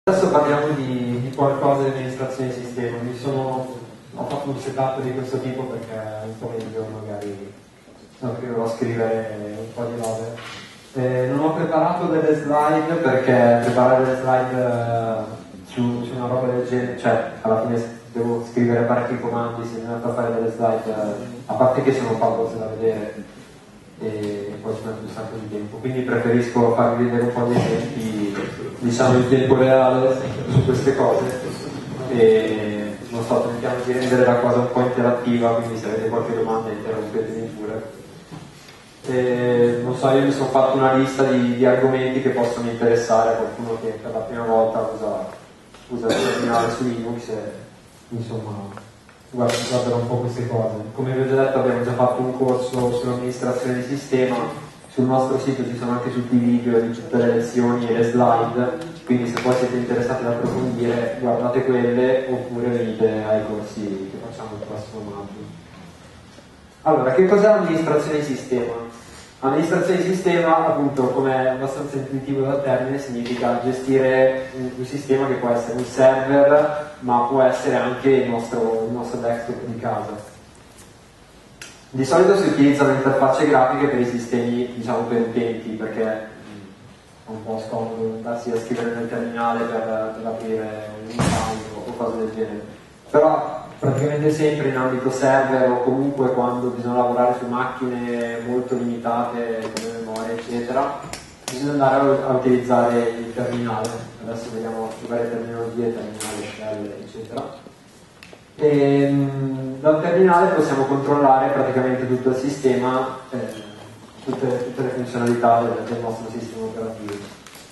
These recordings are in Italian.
Adesso parliamo di qualcosa di amministrazione di sistema. Ho fatto un setup di questo tipo perché un pomeriggio magari dovrò scrivere un po' di robe. Non ho preparato delle slide perché preparare delle slide su una roba del genere, cioè alla fine devo scrivere parecchi comandi, se non fare delle slide, a parte che sono favose da vedere e poi ci mette un sacco di tempo, quindi preferisco farvi vedere un po' di esempi, diciamo in tempo reale su queste cose, e non sto tentando di rendere la cosa un po' interattiva, quindi se avete qualche domanda interrompetemi pure. Non so, io mi sono fatto una lista di argomenti che possono interessare a qualcuno che per la prima volta usa il terminale su Linux e insomma guarderò un po' queste cose. Come vi ho già detto, abbiamo già fatto un corso sull'amministrazione di sistema, sul nostro sito ci sono anche tutti i video di tutte le lezioni e le slide, quindi se poi siete interessati ad approfondire guardate quelle oppure venite ai corsi che facciamo il prossimo maggio. Allora, che cos'è l'amministrazione di sistema? Amministrazione di sistema, appunto, come è abbastanza intuitivo dal termine, significa gestire un sistema che può essere un server, ma può essere anche il nostro desktop di casa. Di solito si utilizzano interfacce grafiche per i sistemi, diciamo, per utenti, perché è un po' scomodo andarsi a scrivere nel terminale per aprire un file o cose del genere. Però praticamente sempre in ambito server o comunque quando bisogna lavorare su macchine molto limitate come memoria eccetera, bisogna andare a utilizzare il terminale. Adesso vediamo varie terminologie, terminale, shell eccetera, e dal terminale possiamo controllare praticamente tutto il sistema, tutte le funzionalità del nostro sistema operativo.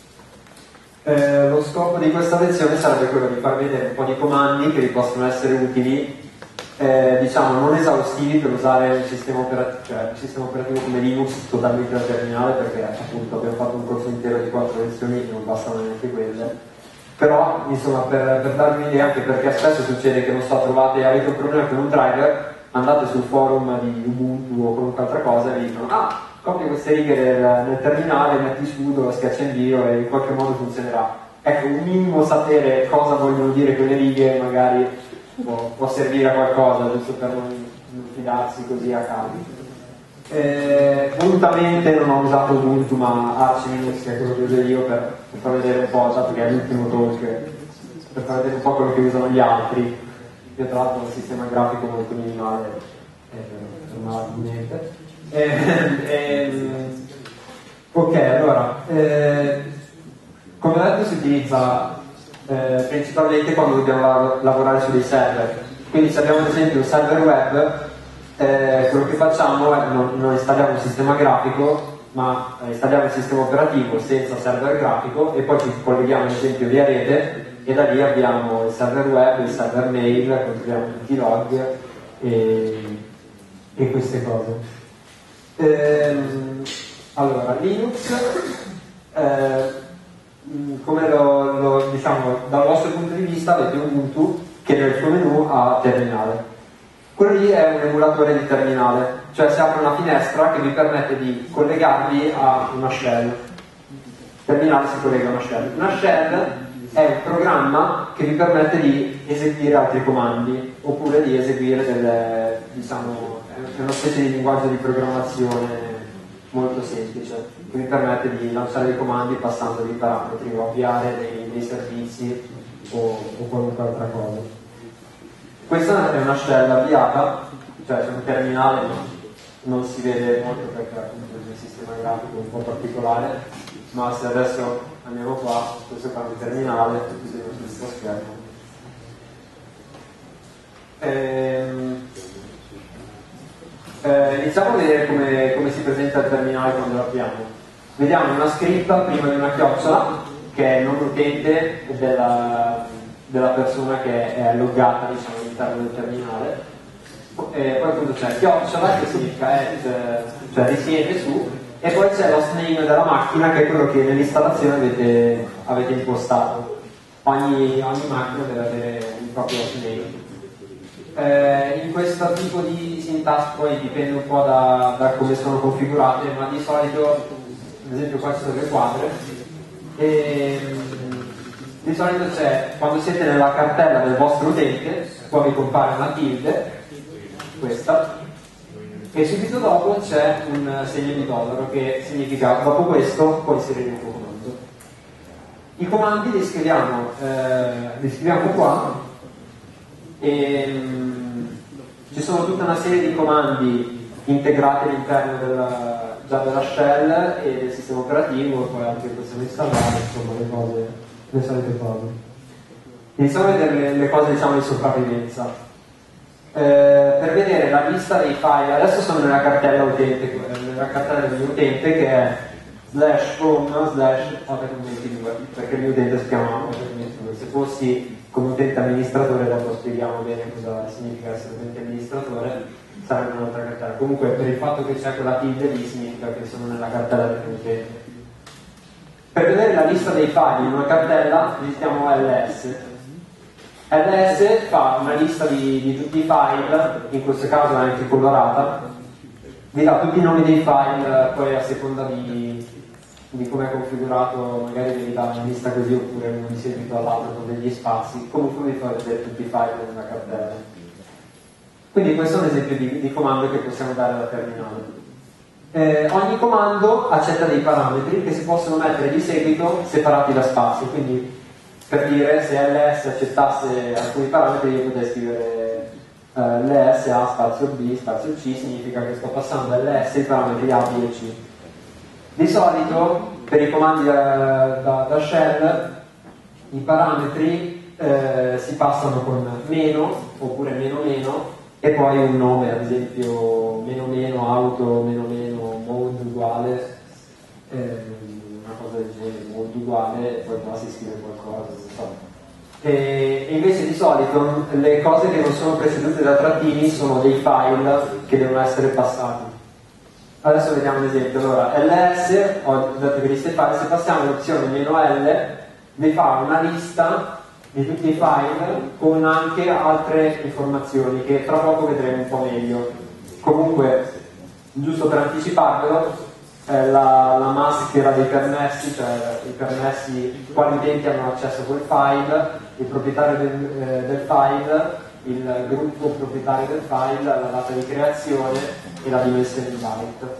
Lo scopo di questa lezione sarebbe quello di farvi vedere un po' di comandi che vi possono essere utili, diciamo non esaustivi per usare un sistema operativo come Linux totalmente da terminale, perché appunto abbiamo fatto un corso intero di 4 lezioni e non bastano neanche quelle, però insomma per darvi un'idea, anche perché spesso succede che non so, avete un problema con un driver, andate sul forum di Ubuntu o qualunque altra cosa e vi dicono copia queste righe nel terminale, metti sudo, schiaccia invio e in qualche modo funzionerà. Ecco, un minimo sapere cosa vogliono dire quelle righe magari può servire a qualcosa, giusto per non fidarsi così a caso. Volutamente non ho usato Ubuntu ma Arch Linux, che è quello che uso io, per far vedere un po', perché è l'ultimo talk, per far vedere un po' quello che usano gli altri. Io tra l'altro ho un sistema grafico molto minimale, non ha niente. Ok, allora, come ho detto si utilizza principalmente quando dobbiamo lavorare su dei server. Quindi se abbiamo ad esempio un server web, quello che facciamo è non installiamo un sistema grafico, ma installiamo il sistema operativo senza server grafico e poi ci colleghiamo ad esempio via rete e da lì abbiamo il server web, il server mail, controlliamo tutti i log e queste cose. Allora, Linux, come diciamo, dal vostro punto di vista avete Ubuntu che nel suo menu ha terminale. Quello lì è un emulatore di terminale, cioè si apre una finestra che vi permette di collegarvi a una shell. Il terminale si collega a una shell. Una shell è un programma che vi permette di eseguire altri comandi oppure di eseguire diciamo, è una specie di linguaggio di programmazione molto semplice che vi permette di lanciare dei comandi passando dei parametri o avviare dei servizi o qualunque altra cosa. Questa è una shell avviata, cioè c'è un terminale, non si vede molto perché appunto è un sistema grafico un po' particolare, ma se adesso andiamo qua, questo cambio terminale, vedete questo schermo. Iniziamo a vedere come si presenta il terminale quando lo apriamo. Vediamo una scritta prima di una chiocciola che è il nome utente della persona che è loggata, diciamo, all'interno del terminale. Poi appunto c'è chiocciola che significa cioè risiede su, e poi c'è l'host name della macchina che è quello che nell'installazione avete impostato. Ogni macchina deve avere un proprio host name. In questo tipo di sintassi poi dipende un po' da come sono configurate, ma di solito ad esempio qua ci sono le quadre e Di solito c'è, quando siete nella cartella del vostro utente, poi vi compare una tilde, questa, e subito dopo c'è un segno di dollaro che significa dopo questo puoi inserire il tuo comando. I comandi li scriviamo qua e ci sono tutta una serie di comandi integrati all'interno già della shell e del sistema operativo, poi anche possiamo installare, insomma, le solite cose. Iniziamo a vedere le cose, diciamo, di sopravvivenza. Per vedere la lista dei file, adesso sono nella cartella utente, nella cartella del mio utente che è /home/Open22, perché il mio utente si chiama Open22. Se fossi come utente amministratore, dopo spieghiamo bene cosa significa essere utente amministratore, sarebbe un'altra cartella. Comunque, per il fatto che c'è quella tilde lì, significa che sono nella cartella dell'utente. Per vedere la lista dei file in una cartella digitiamo ls. ls fa una lista di tutti i file, in questo caso è anche colorata, vi dà tutti i nomi dei file, poi a seconda di come è configurato magari vi dà una lista così oppure uno di seguito all'altro con degli spazi, comunque vi fa vedere tutti i file in una cartella. Quindi questo è un esempio di comando che possiamo dare alla terminale. Ogni comando accetta dei parametri che si possono mettere di seguito separati da spazio, quindi per dire se ls accettasse alcuni parametri io potrei scrivere ls a spazio b spazio c, significa che sto passando dall's i parametri a, b e c. Di solito per i comandi da shell i parametri si passano con meno oppure meno meno e poi un nome, ad esempio meno meno auto meno meno mode uguale, una cosa del genere, mode uguale, e poi qua si scrive qualcosa, non so. E invece di solito le cose che non sono precedute da trattini sono dei file che devono essere passati. Adesso vediamo un esempio. Allora, ls, ho detto che liste file, se passiamo all'opzione "-l", vi fa una lista di tutti i file con anche altre informazioni che tra poco vedremo un po' meglio. Comunque, giusto per anticiparvelo, la maschera dei permessi, cioè i permessi quali utenti hanno accesso a quel file, il proprietario del file, il gruppo proprietario del file, la data di creazione e la dimensione di byte.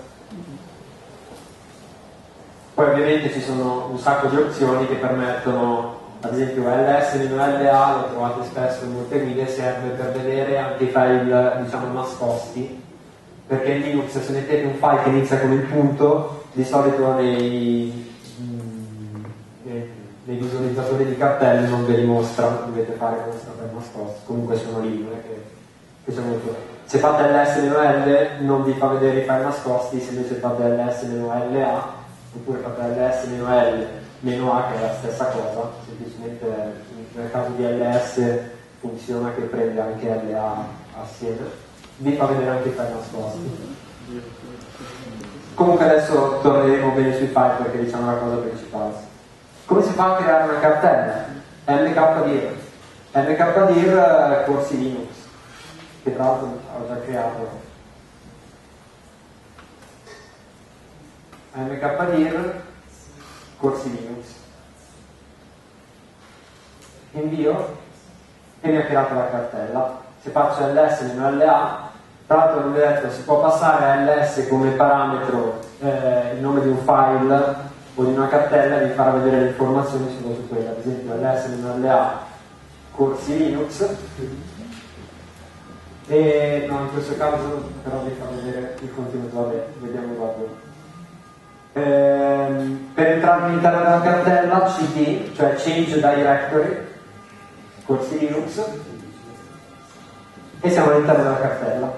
Poi ovviamente ci sono un sacco di opzioni che permettono, ad esempio ls-la, lo trovate spesso in molte guide, serve per vedere anche i file, diciamo, nascosti, perché in Linux se mettete un file che inizia con il punto, di solito nei visualizzatori di cartelle non ve li mostra, dovete fare come per nascosto, comunque sono lì, che sono molto. Se fate ls-l non vi fa vedere i file nascosti, se invece fate ls-la oppure fate ls-l-a che è la stessa cosa, semplicemente nel caso di ls funziona che prende anche la assieme, vi fa vedere anche i file nascosti. Comunque adesso torneremo bene sui file perché diciamo la cosa principale. Come si fa a creare una cartella? mkdir corsi Linux, che tra l'altro ho già creato. mkdir corsi Linux. Invio e mi ha creato la cartella. Se faccio ls-la, tra l'altro non vi ho detto, si può passare a ls come parametro il nome di un file o di una cartella e vi farà vedere le informazioni solo su quella, ad esempio ls-la corsi Linux, e no, in questo caso però vi fa vedere il contenuto, vabbè, vediamo dopo. Per entrare all'interno della cartella cd, cioè change directory corsi Linux, e siamo all'interno della cartella.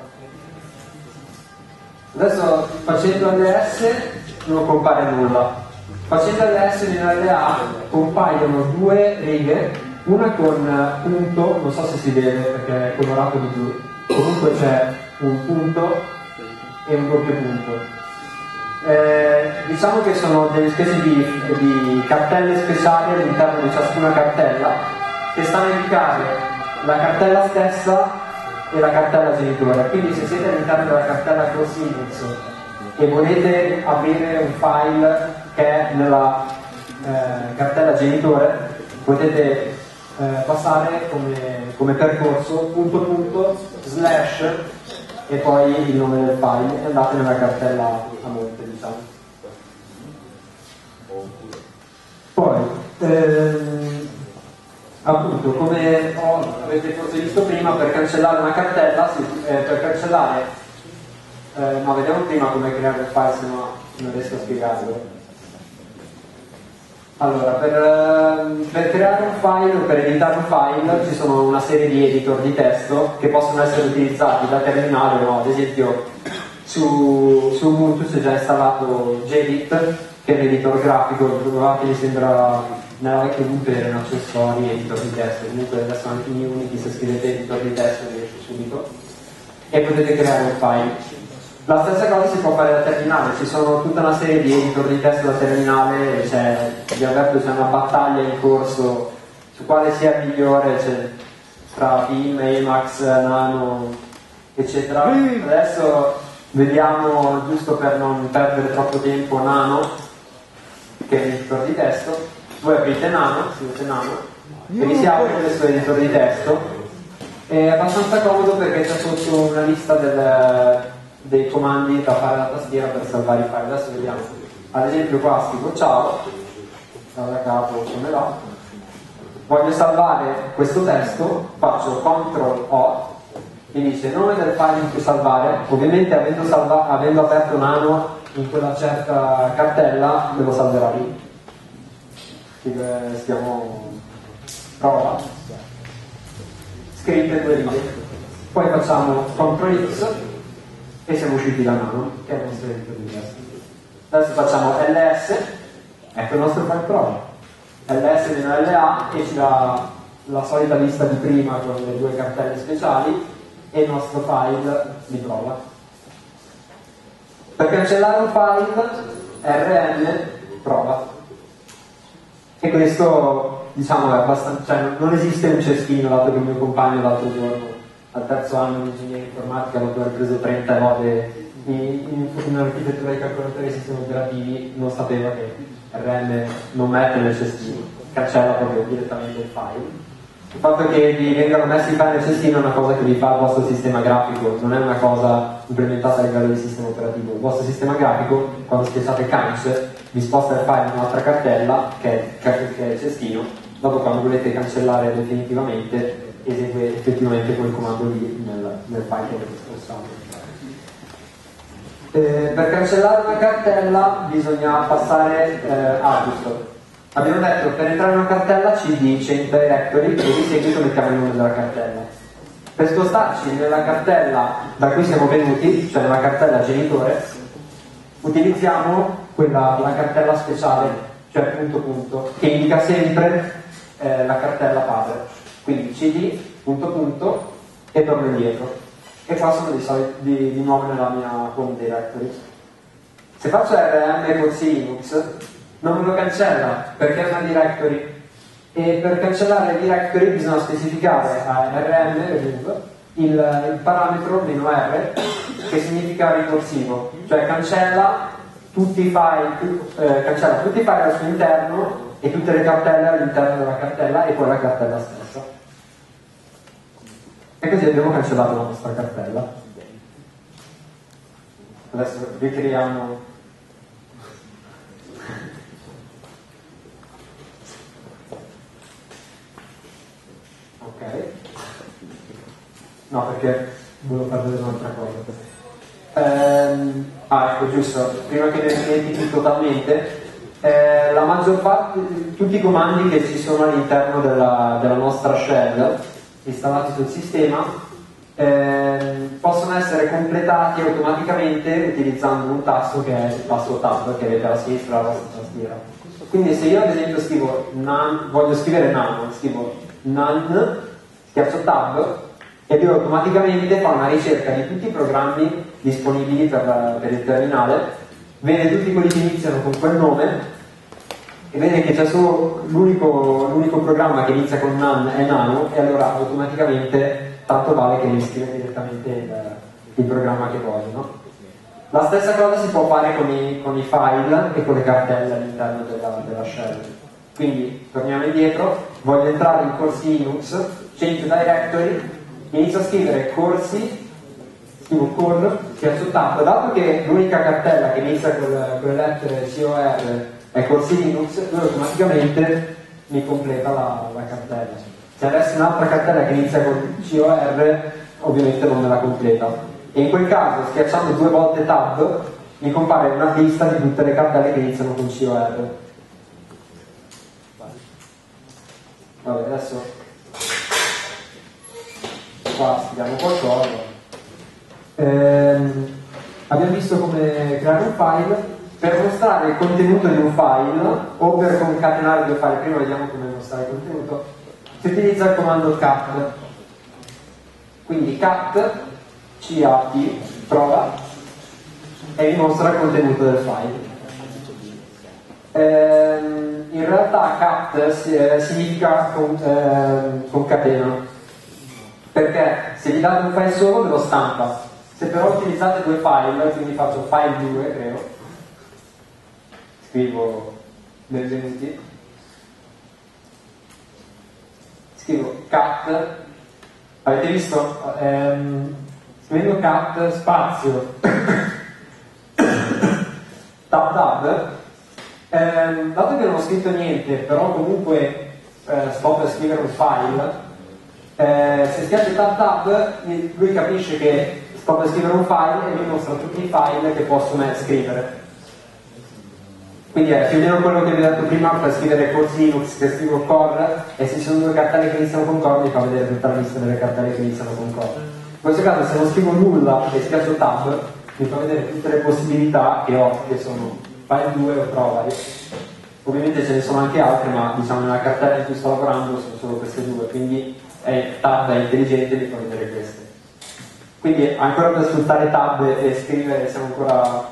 Adesso facendo ls non compare nulla. Facendo ls-la compaiono due righe, una con punto, non so se si vede perché è colorato di blu, comunque c'è un punto e un doppio punto. Diciamo che sono delle specie di cartelle speciali all'interno di ciascuna cartella che stanno a indicare la cartella stessa e la cartella genitore. Quindi se siete all'interno della cartella corsi Linux e volete aprire un file che è nella cartella genitore, potete passare come percorso punto punto slash e poi il nome del file e andate nella cartella a monte, diciamo. Poi appunto, come avete forse visto prima, per cancellare una cartella no, vediamo prima come creare il file, se no non riesco a spiegarlo. Allora, per creare un file o per editare un file ci sono una serie di editor di testo che possono essere utilizzati da terminale o ad esempio su Ubuntu c'è già installato Gedit, che è un editor grafico, trovate mi sembra nella vecchia Ubuntu erano accessori editor di testo, comunque adesso anche in Unity se scrivete editor di testo vi esce subito e potete creare un file. La stessa cosa si può fare da terminale, ci sono tutta una serie di editor di testo da terminale, vi avverto c'è una battaglia in corso su quale sia il migliore, tra Vim, Emacs, Nano, eccetera. Adesso vediamo, giusto per non perdere troppo tempo, Nano, che è l'editor di testo. Voi aprite Nano, scrivete Nano, e vi si apre questo editor di testo. È abbastanza comodo perché c'è sotto una lista dei comandi da fare alla tastiera per salvare i file. Adesso vediamo, ad esempio qua scrivo ciao, da capo come va, voglio salvare questo testo, faccio CTRL O, mi dice nome del file in cui salvare, ovviamente avendo aperto Nano in quella certa cartella me lo salverà lì. Stiamo prova, scritte 2 righe, poi facciamo CTRL X e siamo usciti da Nano, che è il nostro editor di testo. Adesso facciamo ls, ecco il nostro file prova, ls-la e ci dà la solita lista di prima con le 2 cartelle speciali e il nostro file di prova. Per cancellare un file rm prova, e questo diciamo è abbastanza, cioè non esiste un cestino, dato che il mio compagno l'altro giorno al terzo anno di ingegneria informatica, dopo aver preso 30 lode in architettura di calcolatori e sistemi operativi, non sapeva che RM non mette nel cestino, cancella proprio direttamente il file. Il fatto che vi vengano messi i file nel cestino è una cosa che vi fa il vostro sistema grafico, non è una cosa implementata a livello di sistema operativo. Il vostro sistema grafico, quando schiacciate canc, vi sposta il file in un'altra cartella che è il cestino. Dopo, quando volete cancellare definitivamente, esegue effettivamente quel comando lì nel file che avete spostato. Per cancellare una cartella bisogna passare giusto. Abbiamo detto per entrare in una cartella cd change directory e di seguito mettiamo il nome della cartella. Per spostarci nella cartella da cui siamo venuti, cioè nella cartella genitore, utilizziamo la cartella speciale, cioè punto punto, che indica sempre la cartella padre. Quindi cd, punto punto, e torno indietro. E qua sono di nuovo nella mia home directory. Se faccio rm con Linux, non me lo cancella, perché è una directory. E per cancellare le directory bisogna specificare a rm il parametro "-r", che significa ricorsivo, cioè cancella tutti i file al suo interno e tutte le cartelle all'interno della cartella e poi la cartella stessa. E così abbiamo cancellato la nostra cartella. Adesso ricreiamo. Ok. No, perché volevo far vedere un'altra cosa. Ecco, giusto, prima che ne dimentichi totalmente, la maggior parte, tutti i comandi che ci sono all'interno della nostra shell installati sul sistema possono essere completati automaticamente utilizzando un tasto che è il tasto tab che avete alla sinistra della vostra tastiera. Quindi se io ad esempio voglio scrivere nano, scrivo nan, schiaccio tab e lui automaticamente fa una ricerca di tutti i programmi disponibili per il terminale, vede tutti quelli che iniziano con quel nome e vede che c'è solo l'unico programma che inizia con nan è nano, e allora automaticamente tanto vale che mi scrive direttamente il programma che voglio, no? La stessa cosa si può fare con i file e con le cartelle all'interno della shell. Quindi torniamo indietro, voglio entrare in corsi Linux, change directory, inizio a scrivere corsi, scrivo call, schiaccio tab, dato che l'unica cartella che inizia con le lettere COR è corsi Linux, lui automaticamente mi completa la cartella. Se avessi un'altra cartella che inizia con COR, ovviamente non me la completa. E in quel caso, schiacciando 2 volte tab, mi compare una lista di tutte le cartelle che iniziano con COR. Vabbè, adesso qua scriviamo qualcosa. Abbiamo visto come creare un file. Per mostrare il contenuto di un file o per concatenare due file, prima vediamo come mostrare il contenuto, si utilizza il comando cat. Quindi cat cat prova e vi mostra il contenuto del file. In realtà cat significa concatena, perché se vi date un file solo ve lo stampa. Se però utilizzate due file, quindi faccio file 2 creo, scrivo benvenuti, scrivo cat, avete visto? Scrivendo cat spazio tab tab, dato che non ho scritto niente, però comunque sto per scrivere un file, se schiaccio tab tab lui capisce che sto per scrivere un file e mi mostra tutti i file che posso scrivere. Quindi è più o meno quello che vi ho detto prima per scrivere corsi Linux, che scrivo core, e se ci sono due cartelle che iniziano con core mi fa vedere tutta la lista delle cartelle che iniziano con core. In questo caso se non scrivo nulla e schiaccio tab mi fa vedere tutte le possibilità che ho, che sono file 2 o prova. Ovviamente ce ne sono anche altre, ma diciamo nella cartella in cui sto lavorando sono solo queste due, quindi tab è intelligente e mi fa vedere queste. Quindi ancora per sfruttare tab e scrivere, siamo ancora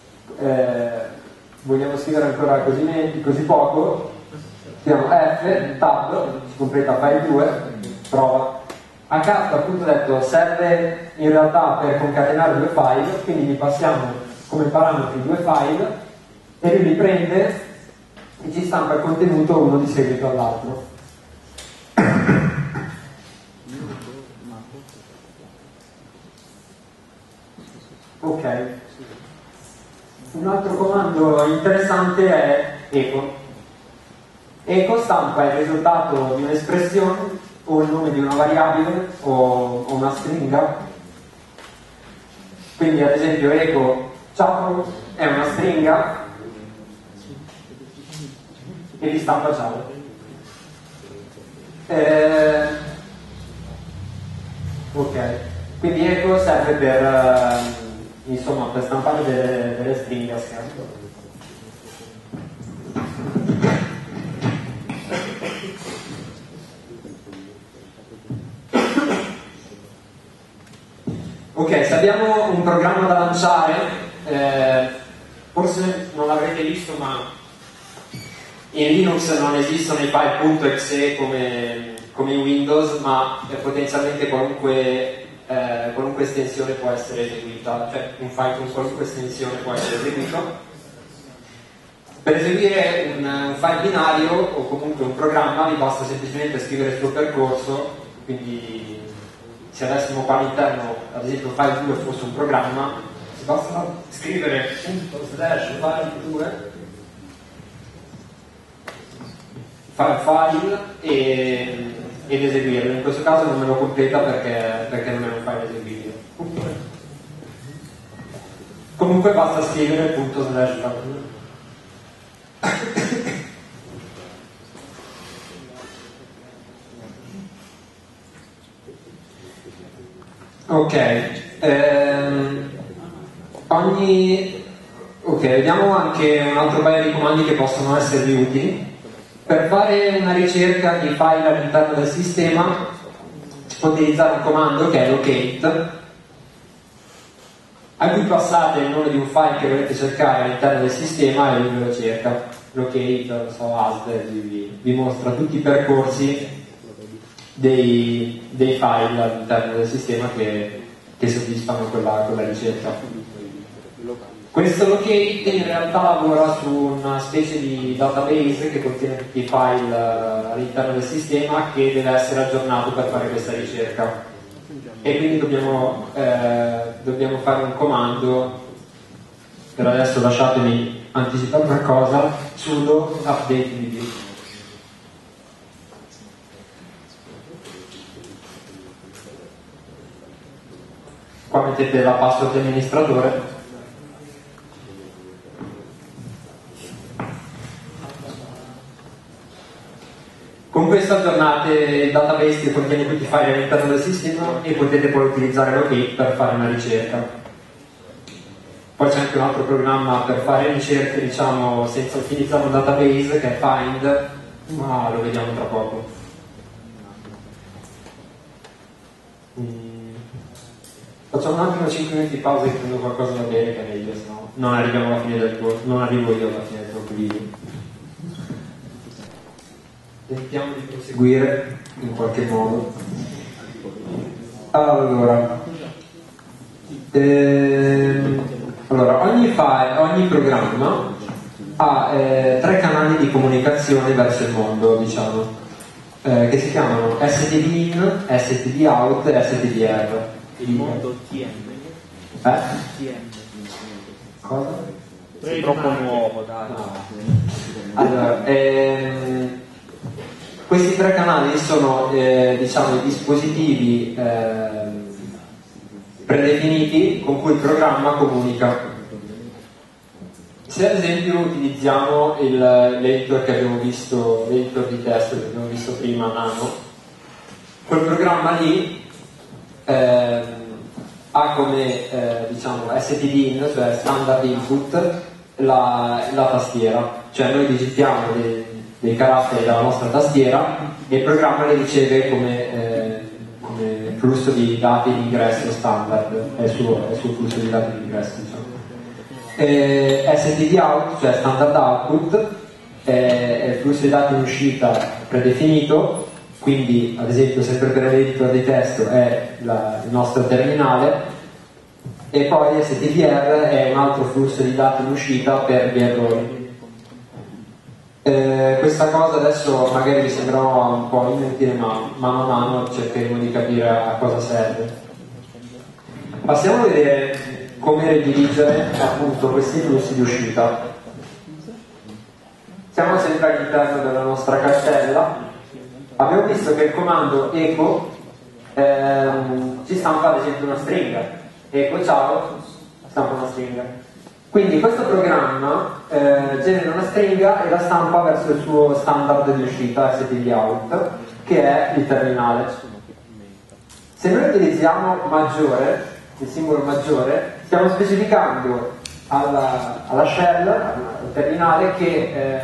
vogliamo scrivere ancora così poco, scriviamo F, tab, si completa file 2, prova. A cat appunto detto serve in realtà per concatenare due file, quindi gli passiamo come parametri due file e lui li prende e ci stampa il contenuto uno di seguito all'altro. Ok. Un altro comando interessante è echo. Echo stampa il risultato di un'espressione o il nome di una variabile o una stringa. Quindi ad esempio echo ciao è una stringa e vi stampa ciao. Ok, quindi echo serve per insomma per stampare delle stringhe a scherzo. Ok, se abbiamo un programma da lanciare, forse non l'avrete visto, ma in Linux non esistono i file .exe come in Windows, ma potenzialmente qualunque estensione può essere eseguita, cioè un file con qualunque estensione può essere eseguito. Per eseguire un file binario o comunque un programma vi basta semplicemente scrivere il suo percorso, quindi se avessimo qua all'interno ad esempio file 2 fosse un programma, si basta scrivere /file 2 file ed eseguirlo. In questo caso non me lo completa perché non è un file eseguibile. Comunque basta scrivere /file. Ok, vediamo anche un altro paio di comandi che possono esservi utili. Per fare una ricerca di file all'interno del sistema si può utilizzare un comando che è locate, a cui passate il nome di un file che volete cercare all'interno del sistema e lui ve lo cerca. Locate, alt, vi mostra tutti i percorsi dei file all'interno del sistema che soddisfano quella ricerca. Questo locate in realtà lavora su una specie di database che contiene tutti i file all'interno del sistema, che deve essere aggiornato per fare questa ricerca, e quindi dobbiamo fare un comando. Per adesso lasciatemi anticipare una cosa: sudo update db. Qua mettete la password di amministratore. Con questo aggiornate il database che contiene tutti i file all'interno del sistema e potete poi utilizzare locate per fare una ricerca. Poi c'è anche un altro programma per fare ricerche, diciamo, senza utilizzare un database, che è find, ma lo vediamo tra poco. Facciamo un attimo 5 minuti di pausa e prendo qualcosa da bere, che è meglio, se no non arriviamo alla fine del corso, non arrivo io alla fine del corso video. Tentiamo di proseguire in qualche modo. Allora, ogni programma ha 3 canali di comunicazione verso il mondo, diciamo, che si chiamano std in, std out e stdr. Il mondo TM. TM. Cosa? È troppo nuovo, dai. No. Allora, questi 3 canali sono diciamo, i dispositivi predefiniti con cui il programma comunica. Se ad esempio utilizziamo l'editor che abbiamo visto, l'editor di testo che abbiamo visto prima, Nano, quel programma lì ha come diciamo stdin, cioè standard input, la tastiera, cioè noi digitiamo dei caratteri dalla nostra tastiera e il programma li riceve come flusso di dati di ingresso standard, è il suo flusso di dati di ingresso, diciamo. std out, cioè standard output, è il flusso di dati in uscita predefinito, quindi ad esempio sempre per l'editor di testo è il nostro terminale, e poi stdr è un altro flusso di dati in uscita per gli errori. Questa cosa adesso magari vi sembrerà un po' inutile, ma mano a mano cercheremo di capire a cosa serve. Passiamo a vedere come redirigere appunto questi flussi di uscita. Siamo sempre all'interno della nostra cartella. Abbiamo visto che il comando echo ci stampa ad esempio una stringa. Echo ciao, stampa una stringa. Quindi questo programma genera una stringa e la stampa verso il suo standard di uscita std out, che è il terminale. Se noi utilizziamo maggiore, il simbolo maggiore, stiamo specificando alla shell, al terminale, che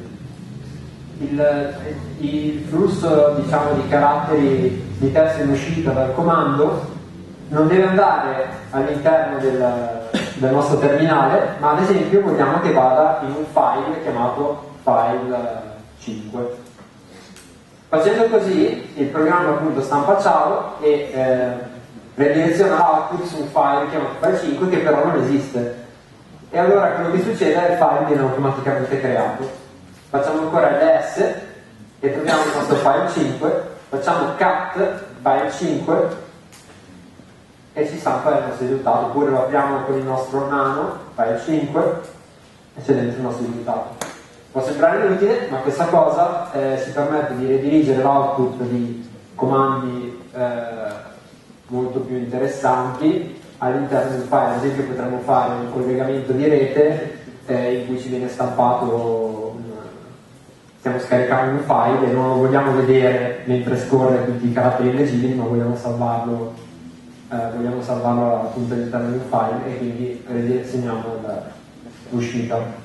il flusso, diciamo, di caratteri di testo in uscita dal comando non deve andare all'interno del nostro terminale, ma ad esempio vogliamo che vada in un file chiamato file 5. Facendo così il programma appunto stampa ciao e redireziona l'output su un file chiamato file 5, che però non esiste, e allora quello che succede è che il file viene automaticamente creato. Facciamo ancora ls e troviamo il nostro file 5, facciamo cat file 5 e ci stampa il nostro risultato, oppure lo apriamo con il nostro nano file 5 e c'è dentro il nostro risultato. Può sembrare inutile, ma questa cosa ci permette di redirigere l'output di comandi molto più interessanti all'interno del file. Ad esempio potremmo fare un collegamento di rete in cui ci viene stampato stiamo scaricando un file e non lo vogliamo vedere mentre scorre tutti i caratteri illegibili, ma vogliamo salvarlo appunto all'interno di un file, e quindi redirezioniamo l'uscita.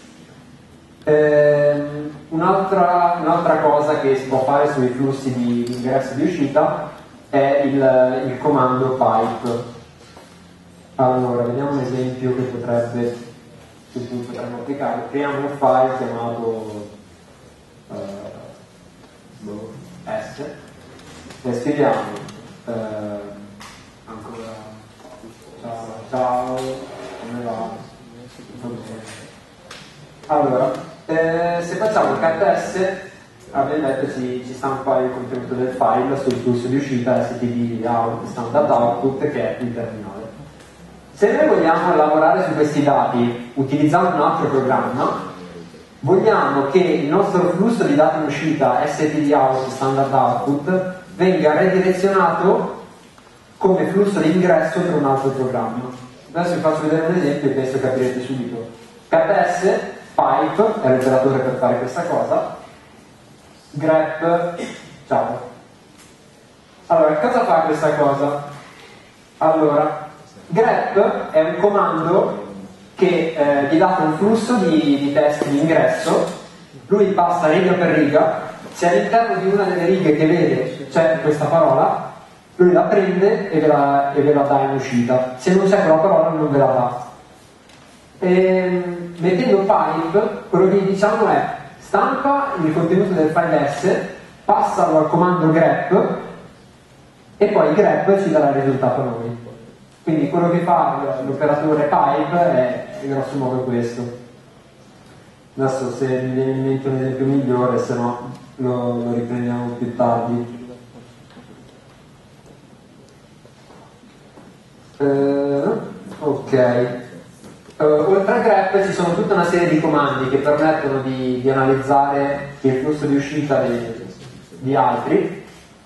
Un'altra cosa che si può fare sui flussi di ingresso e di uscita è il comando pipe. Allora, vediamo un esempio che potremmo applicare. Creiamo un file chiamato S e scriviamo ancora ciao, come va? Allora, se facciamo ks, ovviamente ci stampa il contenuto del file sul flusso di uscita std out, standard output, che è il terminale. Se noi vogliamo lavorare su questi dati utilizzando un altro programma, vogliamo che il nostro flusso di dati in uscita std out, standard output, venga redirezionato come flusso di ingresso per un altro programma. Adesso vi faccio vedere un esempio e penso capirete subito. KS, pipe, è l'operatore per fare questa cosa, grep, ciao. Allora, cosa fa questa cosa? Allora, grep è un comando che gli dà un flusso di testi di ingresso, lui passa riga per riga, se all'interno di una delle righe che vede c'è questa parola, lui la prende e ve la dà in uscita, se non c'è quella parola non ve la dà. Mettendo pipe, quello che diciamo è stampa il contenuto del file S, passalo al comando grep e poi grep ci darà il risultato a noi. Quindi quello che fa l'operatore pipe è grosso modo questo. Adesso se mi viene in mente un esempio migliore, se no lo riprendiamo più tardi. Ok. Oltre a grep ci sono tutta una serie di comandi che permettono di analizzare il flusso di uscita di altri.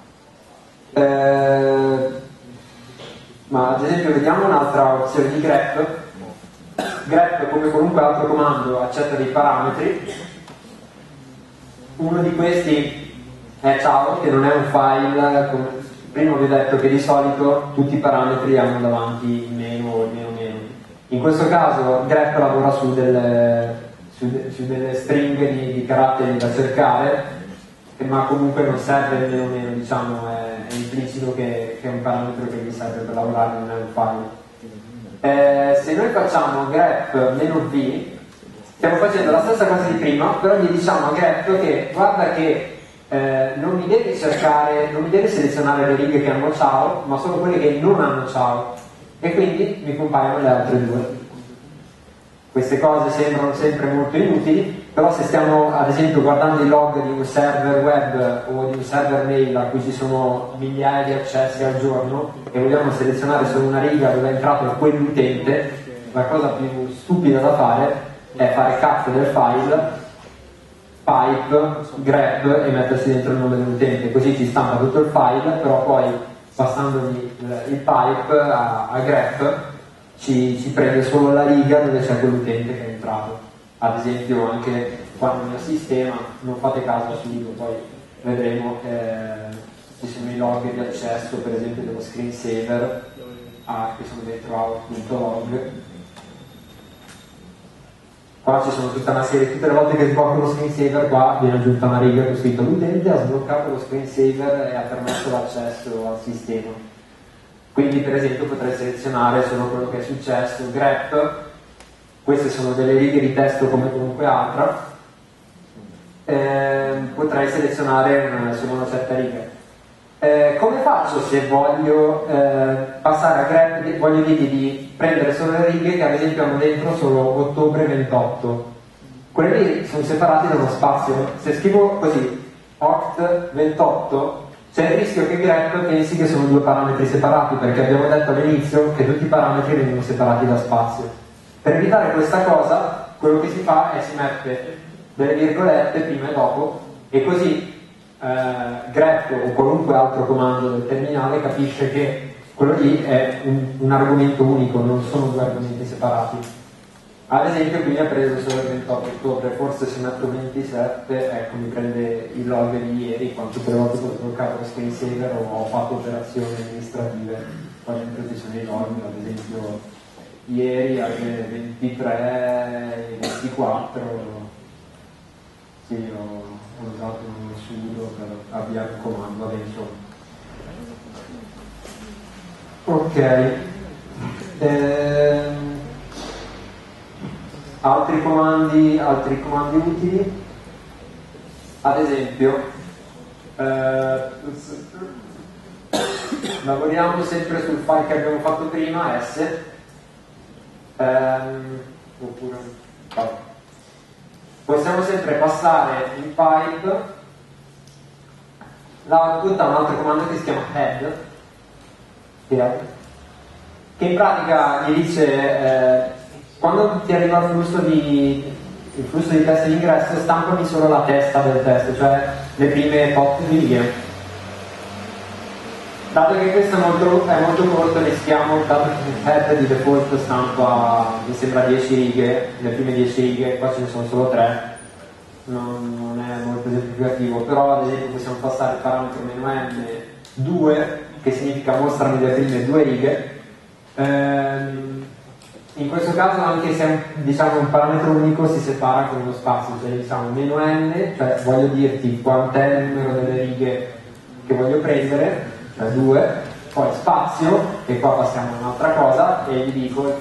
Ma ad esempio vediamo un'altra opzione di grep. Grep, come qualunque altro comando, accetta dei parametri. Uno di questi è ciao, che non è un file. Prima vi ho detto che di solito tutti i parametri hanno davanti il meno o il meno meno. In questo caso grep lavora su delle stringhe di caratteri da cercare, ma comunque non serve il meno meno, diciamo, è implicito che è un parametro che vi serve per lavorare, non è un file. Se noi facciamo grep -v, stiamo facendo la stessa cosa di prima, però gli diciamo a grep che guarda che non mi deve cercare, non mi deve selezionare le righe che hanno ciao, ma solo quelle che non hanno ciao, e quindi mi compaiono le altre due. Queste cose sembrano sempre molto inutili, però se stiamo ad esempio guardando i log di un server web o di un server mail a cui ci sono migliaia di accessi al giorno e vogliamo selezionare solo una riga dove è entrato quell'utente, la cosa più stupida da fare è fare cat del file, pipe, grep e mettersi dentro il nome dell'utente, così ci stampa tutto il file, però poi passandogli il pipe a grep ci prende solo la riga dove c'è quell'utente che è entrato. Ad esempio anche quando nel sistema, non fate caso subito, poi vedremo, ci sono i log di accesso per esempio dello screensaver che sono dentro out.log. Qua ci sono tutta una serie, tutte le volte che sblocco lo screensaver qua viene aggiunta una riga con scritto l'utente ha sbloccato lo screensaver e ha permesso l'accesso al sistema. Quindi per esempio potrei selezionare solo quello che è successo, grep, queste sono delle righe di testo come qualunque altra, potrei selezionare solo una certa riga. Come faccio se voglio passare a grep, voglio dirgli di prendere solo le righe che ad esempio hanno dentro solo ottobre 28? Quelle lì sono separate da uno spazio. Se scrivo così, oct 28, c'è il rischio che grep pensi che sono due parametri separati, perché abbiamo detto all'inizio che tutti i parametri vengono separati da spazio. Per evitare questa cosa, quello che si fa è si mette delle virgolette prima e dopo, e così grep o qualunque altro comando del terminale capisce che quello lì è un argomento unico, non sono due argomenti separati. Ad esempio qui mi ha preso solo il 28 ottobre, forse se metto 27, ecco, mi prende il log di ieri, quanto tutte le volte che ho sbloccato lo screensaver o ho fatto operazioni amministrative, qua dentro ci sono i log, ad esempio ieri alle 23 e 24 sì, ho usato uno sudo per avviare un comando, vabbè, insomma. Ok, altri comandi utili, ad esempio lavoriamo sempre sul file che abbiamo fatto prima, S. oppure vabbè. Possiamo sempre passare in pipe l'output a un altro comando che si chiama head, che in pratica gli dice quando ti arriva il flusso di testo di ingresso, stampami solo la testa del testo, cioè le prime tot di righe. Dato che questo è molto corto, rischiamo, dato che il head di default stampa mi sembra 10 righe, le prime 10 righe, qua ce ne sono solo 3, non è molto esemplificativo, però ad esempio possiamo passare il parametro -n2, che significa mostrami le prime 2 righe. In questo caso, anche se diciamo un parametro unico, si separa con uno spazio, cioè diciamo -n, cioè voglio dirti quant'è il numero delle righe che voglio prendere, cioè 2, poi spazio, e qua passiamo a un'altra cosa e gli dico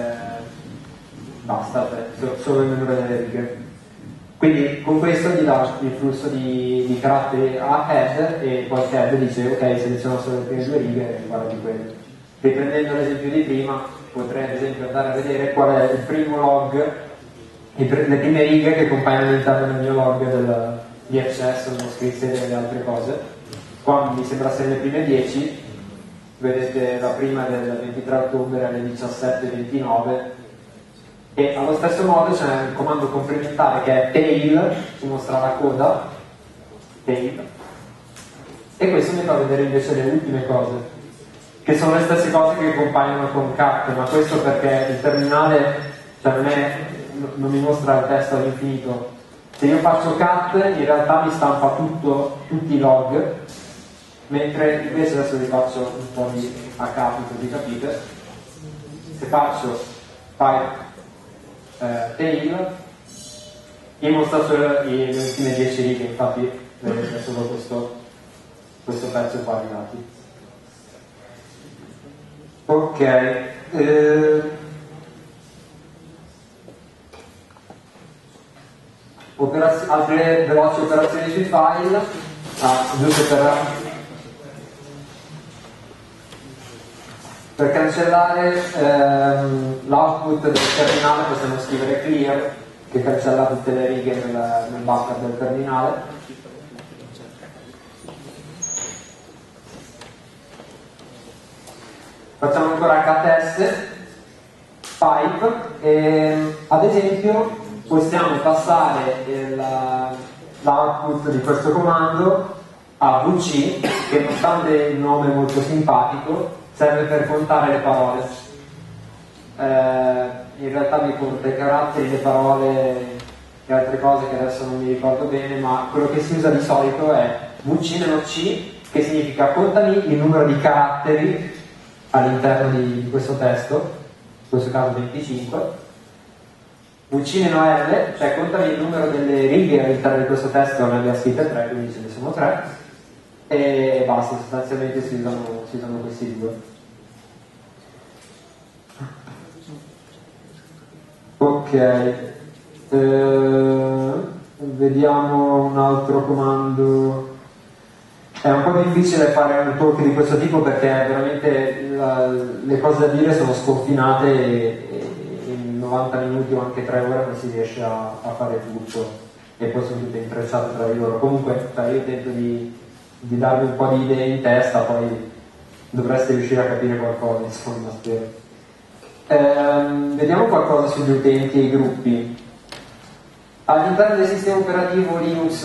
basta, cioè solo il numero delle righe. Quindi con questo gli dà il flusso di caratteri a head, e poi head dice ok, seleziono solo le prime 2 righe e guarda di quello. Riprendendo l'esempio di prima, potrei ad esempio andare a vedere qual è il primo log, le prime righe che compaiono all'interno del mio log di accesso, non scritte e delle altre cose. Qua mi sembra essere le prime 10, vedete la prima del 23 ottobre alle 17:29, e allo stesso modo c'è un comando complementare che è tail, che mostra la coda, tail, e questo mi fa vedere invece le ultime cose, che sono le stesse cose che compaiono con cat, ma questo perché il terminale, cioè non mi mostra il testo all'infinito. Se io faccio cat in realtà mi stampa tutti i log, mentre invece adesso vi faccio un po' di a capo così capite. Se faccio pipe tail, mi mostra solo le ultime 10 righe, infatti vedete solo questo pezzo qua ai lati. Ok, altre veloci operazioni sui file, giusto per cancellare l'output del terminale possiamo scrivere clear, che cancella tutte le righe nel buffer del terminale. Facciamo ancora ks pipe e ad esempio possiamo passare l'output di questo comando a vc, che nonostante il nome molto simpatico serve per contare le parole. In realtà mi conta i caratteri, le parole e altre cose che adesso non mi ricordo bene, ma quello che si usa di solito è vc-c, che significa contami il numero di caratteri all'interno di questo testo, in questo caso 25, vc-l, cioè contami il numero delle righe all'interno di questo testo, ne abbiamo scritte 3, quindi ce ne sono 3, e basta, sostanzialmente si usano questi due. Ok, vediamo un altro comando. È un po' difficile fare un talk di questo tipo perché veramente le cose da dire sono sconfinate e in 90 minuti o anche 3 ore non si riesce a fare tutto, e poi sono tutte intrecciate tra di loro. Comunque io tento di darvi un po' di idee in testa, poi dovreste riuscire a capire qualcosa, insomma, spero. Vediamo qualcosa sugli utenti e i gruppi. All'interno del sistema operativo Linux,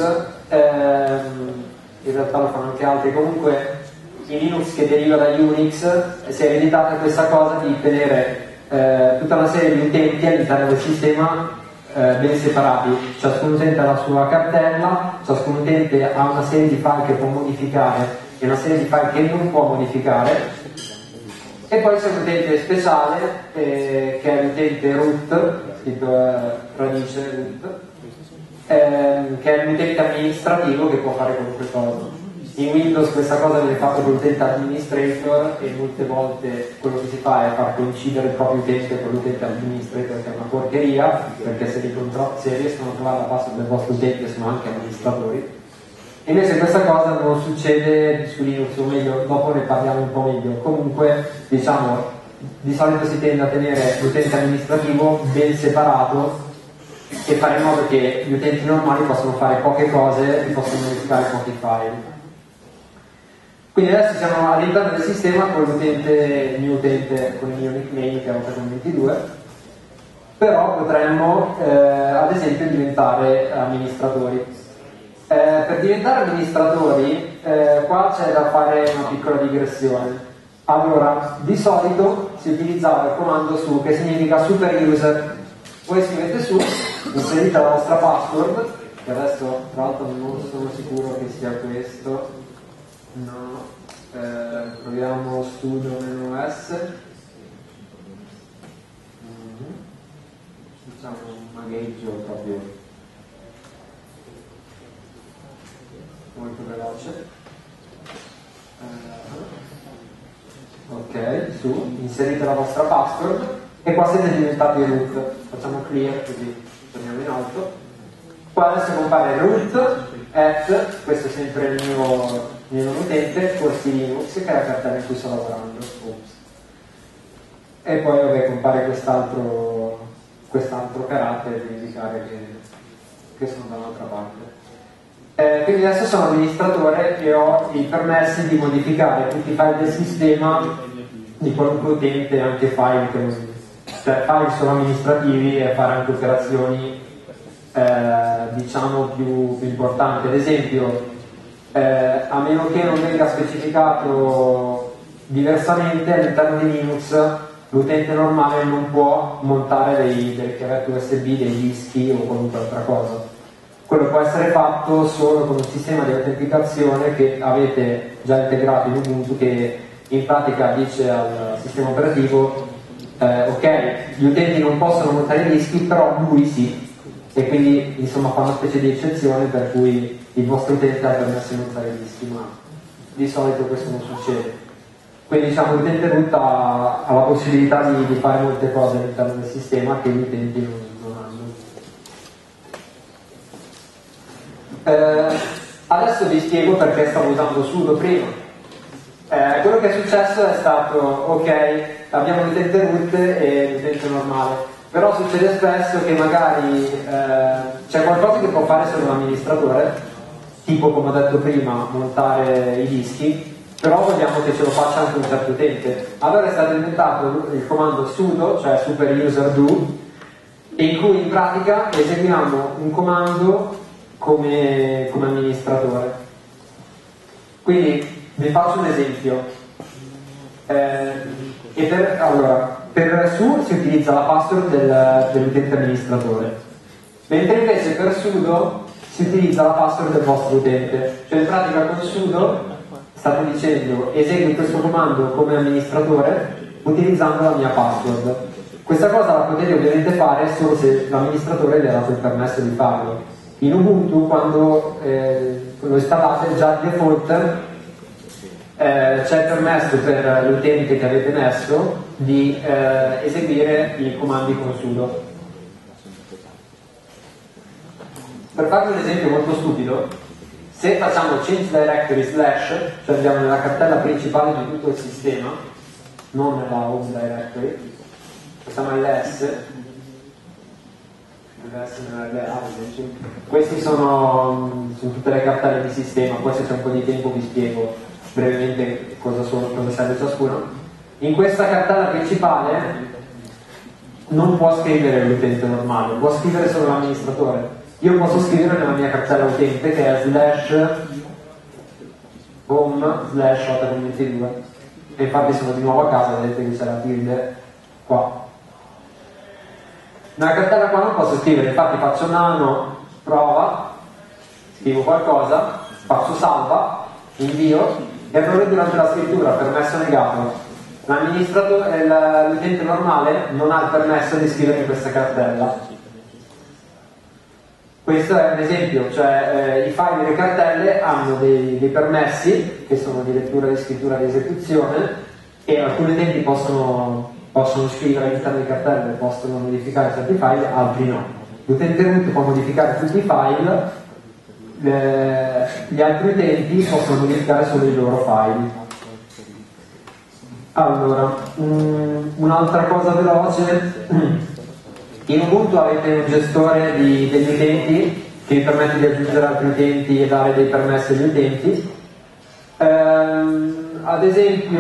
in realtà lo fanno anche altri, comunque in Linux che deriva da Unix si è ereditata questa cosa di tenere tutta una serie di utenti all'interno del sistema ben separati. Ciascun utente ha la sua cartella, ciascun utente ha una serie di file che può modificare e una serie di file che non può modificare, e poi c'è un utente speciale che è l'utente root, scritto radice root, che è l'utente amministrativo che può fare qualunque cosa. In Windows questa cosa viene fatta con l'utente administrator, e molte volte quello che si fa è far coincidere il proprio utente con l'utente administrator, che è una porcheria, perché se riescono a trovare la password del vostro utente sono anche amministratori. Invece questa cosa non succede su Linux, o meglio, dopo ne parliamo un po' meglio. Comunque, diciamo, di solito si tende a tenere l'utente amministrativo ben separato e fare in modo che gli utenti normali possano fare poche cose e possono modificare pochi file. Quindi adesso siamo all'interno del sistema con il mio utente con il mio nickname che è 822, però potremmo ad esempio diventare amministratori. Per diventare amministratori qua c'è da fare una piccola digressione. Allora, di solito si utilizzava il comando su che significa super user. Voi scrivete su, inserite la vostra password, che adesso tra l'altro non sono sicuro che sia questo. No, proviamo sudo-s, facciamo un magheggio proprio molto veloce. Ok, su, inserite la vostra password e qua siete diventati root. Facciamo clear così torniamo in alto. Qua adesso compare root at, questo è sempre il mio utente, corsi Linux, che è la cartella in cui sto lavorando. Oops. E poi vabbè, compare quest'altro carattere per indicare che sono dall'altra parte. Quindi adesso sono amministratore e ho i permessi di modificare tutti i file del sistema di qualunque utente, anche file file solo amministrativi, e fare anche operazioni diciamo più importanti. Ad esempio, a meno che non venga specificato diversamente, all'interno di Linux l'utente normale non può montare delle chiavette USB, dei dischi o qualunque altra cosa. Quello può essere fatto solo con un sistema di autenticazione che avete già integrato in Ubuntu, che in pratica dice al sistema operativo ok, gli utenti non possono montare i dischi, però lui sì, e quindi insomma fa una specie di eccezione per cui il vostro utente ha permesso di montare i dischi, ma di solito questo non succede. Quindi diciamo l'utente root ha la possibilità di fare molte cose all'interno del sistema che gli utenti non hanno. Adesso vi spiego perché stavo usando sudo prima. Quello che è successo è stato, ok, abbiamo l'utente root e l'utente normale, però succede spesso che magari c'è qualcosa che può fare solo l'amministratore, tipo come ho detto prima montare i dischi, però vogliamo che ce lo faccia anche un certo utente. Allora è stato inventato il comando sudo, cioè super user do, in cui in pratica eseguiamo un comando come amministratore. Quindi vi faccio un esempio. Per su si utilizza la password dell'utente amministratore, mentre invece per sudo si utilizza la password del vostro utente. Cioè in pratica con sudo state dicendo esegui questo comando come amministratore utilizzando la mia password. Questa cosa la potete ovviamente fare solo se l'amministratore vi ha dato il permesso di farlo. In Ubuntu quando lo installate già di default c'è il permesso per l'utente che avete messo di eseguire i comandi con sudo. Per farvi un esempio molto stupido, se facciamo change directory slash, cioè andiamo nella cartella principale di tutto il sistema, non nella home directory, facciamo ls, questi sono tutte le cartelle di sistema, poi se c'è un po' di tempo vi spiego brevemente cosa serve ciascuno. In questa cartella principale non può scrivere l'utente normale, può scrivere solo l'amministratore. Io posso scrivere nella mia cartella utente che è /home/822 e infatti sono di nuovo a casa, vedete che c'è la tilde qua. Nella cartella qua non posso scrivere, infatti faccio nano prova, scrivo qualcosa, faccio salva, invio e proprio durante la scrittura permesso negato. L'amministratore, l'utente normale non ha il permesso di scrivere in questa cartella. Questo è un esempio, cioè i file delle cartelle hanno dei permessi che sono di lettura, di scrittura, di esecuzione, e alcuni utenti possono scrivere all'interno di cartelle, possono modificare certi file, altri no. L'utente root può modificare tutti i file, gli altri utenti possono modificare solo i loro file. Allora, un'altra cosa veloce. In Ubuntu avete un gestore degli utenti che vi permette di aggiungere altri utenti e dare dei permessi agli utenti. Ad esempio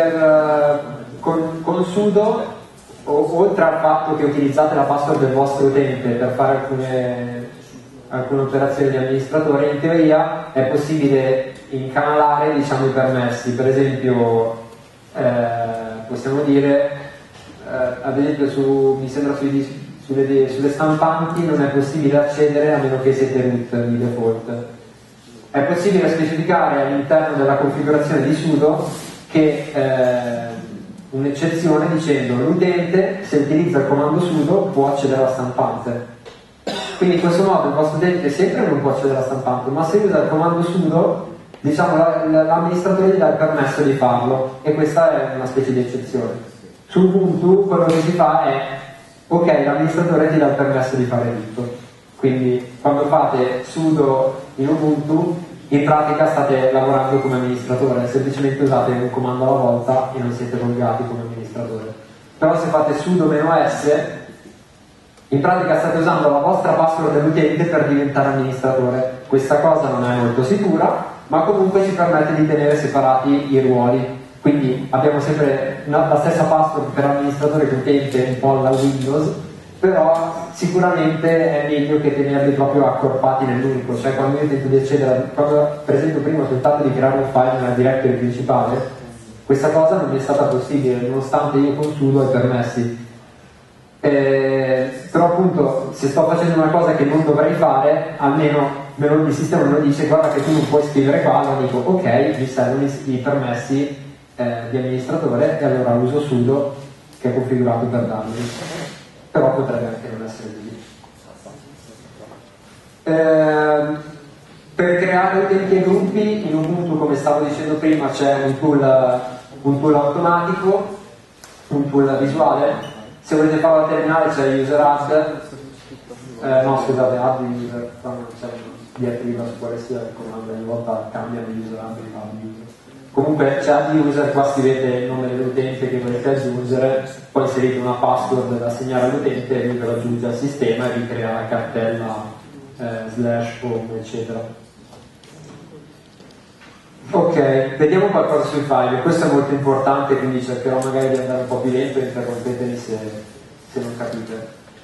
con sudo, oltre al fatto che utilizzate la password del vostro utente per fare alcune operazioni di amministratore, in teoria è possibile incanalare, diciamo, i permessi. Per esempio possiamo dire ad esempio mi sembra sulle stampanti non è possibile accedere a meno che siete root di default. È possibile specificare all'interno della configurazione di sudo che un'eccezione dicendo l'utente, se utilizza il comando sudo, può accedere alla stampante. Quindi in questo modo il vostro utente sempre non può accedere alla stampante, ma se usa il comando sudo, diciamo, l'amministratore gli dà il permesso di farlo, e questa è una specie di eccezione. Su Ubuntu quello che si fa è: ok, l'amministratore ti dà il permesso di fare tutto. Quindi quando fate sudo in Ubuntu, in pratica state lavorando come amministratore, semplicemente usate un comando alla volta e non siete loggati come amministratore. Però se fate sudo-s, in pratica state usando la vostra password dell'utente per diventare amministratore. Questa cosa non è molto sicura, ma comunque ci permette di tenere separati i ruoli. Quindi abbiamo sempre la stessa password per amministratore che utente, un po' alla Windows, però sicuramente è meglio che tenerli proprio accorpati nell'unico. Cioè quando io tento di accedere, quando per esempio prima ho tentato di creare un file nella directory principale, questa cosa non mi è stata possibile nonostante io con sudo ho i permessi. Però appunto, se sto facendo una cosa che non dovrei fare, almeno il sistema me lo dice: guarda che tu non puoi scrivere qua. Allora dico ok, mi servono i permessi di amministratore, e allora uso sudo, che è configurato per darli. Però potrebbe anche non essere così. Per creare utenti e gruppi in Ubuntu, come stavo dicendo prima, c'è un tool automatico, un tool visuale. Se volete farlo a terminale c'è user add, add user, quando c'è diatriba su quale sia il comando, ogni volta cambiano user add e add user. Comunque c'è add user, qua scrivete il nome dell'utente che volete aggiungere, poi inserite una password da assegnare all'utente e lui ve lo aggiunge al sistema e vi crea la cartella /home, eccetera. Ok, vediamo qualcosa sui file. Questo è molto importante, quindi cercherò magari di andare un po' più lento e interrompetemi se non capite.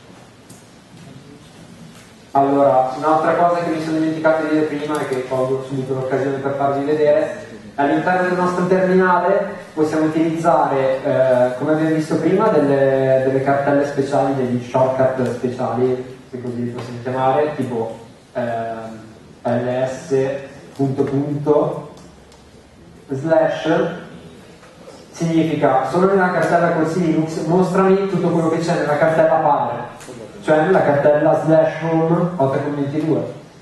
Allora, un'altra cosa che mi sono dimenticato di dire prima e che colgo subito l'occasione per farvi vedere: all'interno del nostro terminale possiamo utilizzare, come abbiamo visto prima, delle cartelle speciali, degli shortcut speciali, se così li possiamo chiamare, tipo ls. Significa: solo nella cartella corsi Linux mostrami tutto quello che c'è nella cartella padre, cioè nella cartella /home 8.22.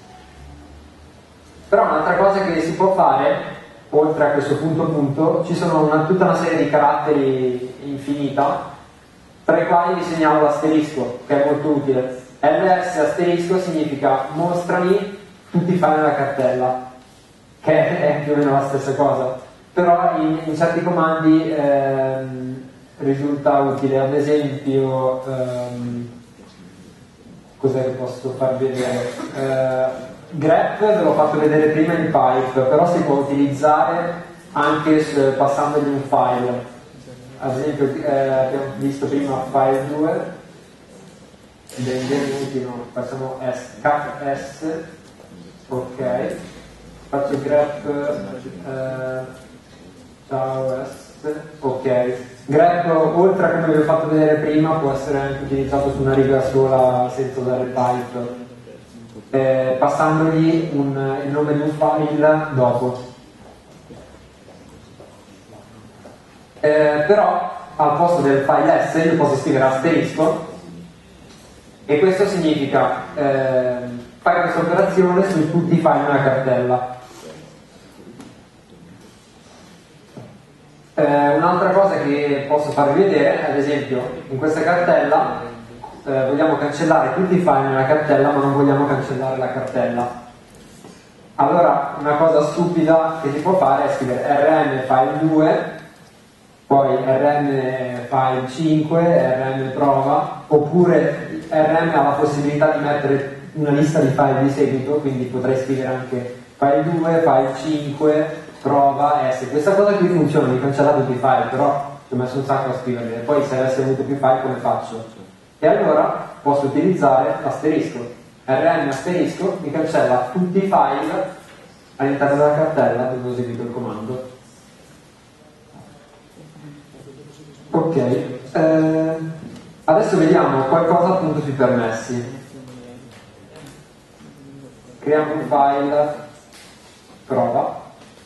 Però un'altra cosa che si può fare, oltre a questo punto, ci sono tutta una serie di caratteri infinita, tra i quali vi segnalo l'asterisco, che è molto utile. ls asterisco significa: mostrami tutti i file nella cartella, che è più o meno la stessa cosa, però in certi comandi risulta utile. Ad esempio, cos'è che posso far vedere? grep ve l'ho fatto vedere prima in pipe, però si può utilizzare anche passandogli un file. Ad esempio abbiamo visto prima file 2, benvenuti, no? Facciamo s, ok, faccio grep ciao s, ok. Grep, oltre a come vi ho fatto vedere prima, può essere anche utilizzato su una riga sola senza usare pipe, passandogli il nome di un file dopo. Però al posto del file s io posso scrivere asterisco, e questo significa fare questa operazione su tutti i file nella cartella. Un'altra cosa che posso farvi vedere, ad esempio, in questa cartella vogliamo cancellare tutti i file nella cartella, ma non vogliamo cancellare la cartella. Allora una cosa stupida che si può fare è scrivere rm file2 poi rm file 5, rm prova, oppure rm ha la possibilità di mettere una lista di file di seguito, quindi potrei scrivere anche file 2, file 5, prova, S. Questa cosa qui funziona, mi cancella tutti i file, però ci ho messo un sacco a scriverli, e poi se avessi avuto più file come faccio? E allora posso utilizzare l'asterisco, rm asterisco mi cancella tutti i file all'interno della cartella dove ho eseguito il comando. Ok, adesso vediamo qualcosa appunto sui permessi. Creiamo un file prova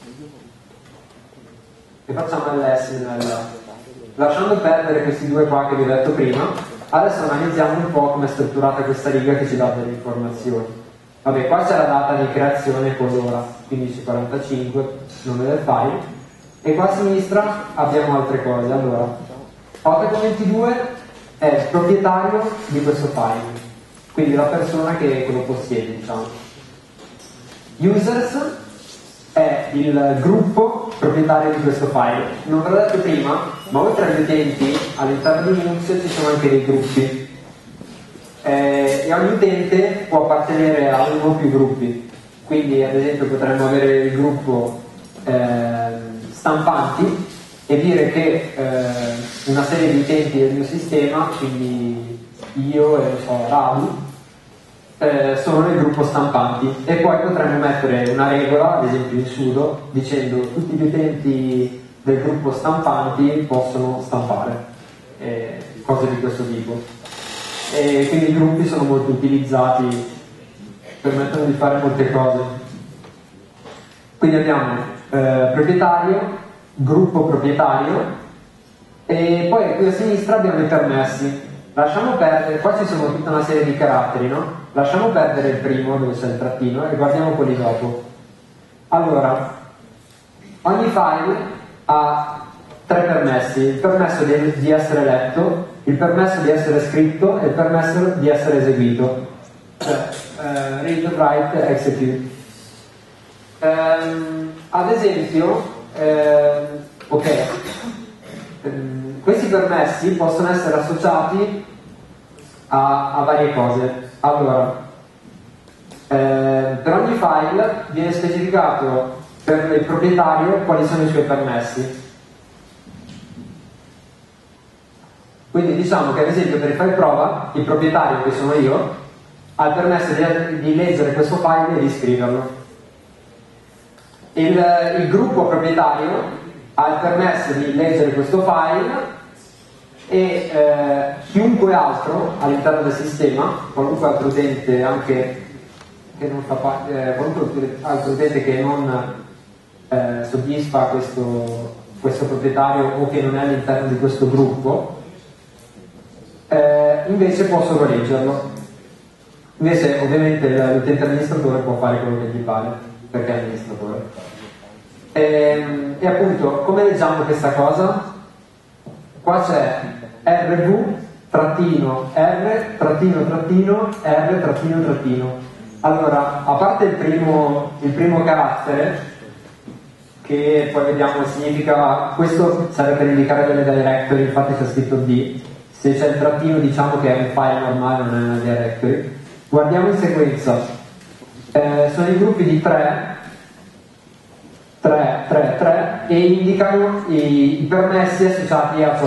e facciamo ls nella. Lasciando perdere questi due qua che vi ho detto prima, adesso analizziamo un po' come è strutturata questa riga che ci dà delle informazioni. Vabbè, qua c'è la data di creazione con l'ora 15:45, nome del file, e qua a sinistra abbiamo altre cose. Allora, Otaco22 è il proprietario di questo file, quindi la persona che lo possiede, diciamo. Users è il gruppo proprietario di questo file. Non ve l'ho detto prima, ma oltre agli utenti all'interno di Linux ci sono anche dei gruppi, e ogni utente può appartenere a uno o più gruppi. Quindi ad esempio potremmo avere il gruppo stampanti e dire che una serie di utenti del mio sistema, quindi io e Radu, sono nel gruppo stampanti, e poi potremmo mettere una regola, ad esempio in sudo, dicendo tutti gli utenti del gruppo stampanti possono stampare, cose di questo tipo. E quindi i gruppi sono molto utilizzati, permettono di fare molte cose. Quindi abbiamo proprietario, gruppo proprietario, e poi qui a sinistra abbiamo i permessi. Lasciamo perdere, qua ci sono tutta una serie di caratteri, no? Lasciamo perdere il primo dove c'è il trattino e guardiamo quelli dopo. Allora, ogni file ha tre permessi: il permesso di essere letto, il permesso di essere scritto e il permesso di essere eseguito, cioè read, write, execute. Ad esempio, questi permessi possono essere associati a varie cose. Allora, per ogni file viene specificato per il proprietario quali sono i suoi permessi. Quindi diciamo che ad esempio per il file prova il proprietario, che sono io, ha il permesso di leggere questo file e di scriverlo. Il gruppo proprietario ha il permesso di leggere questo file, e chiunque altro all'interno del sistema, qualunque altro utente anche che non fa qualunque altro utente che non soddisfa questo proprietario o che non è all'interno di questo gruppo, invece può solo leggerlo. Invece ovviamente l'utente amministratore può fare quello che gli pare, perché è amministratore. E appunto, come leggiamo questa cosa? Qua c'è rv-r-r-r. Allora, a parte il primo carattere, che poi vediamo significa, questo serve per indicare delle directory, infatti c'è scritto D. Se c'è il trattino diciamo che è un file normale, non è una directory. Guardiamo in sequenza. Sono i gruppi di 3 e indicano i permessi associati a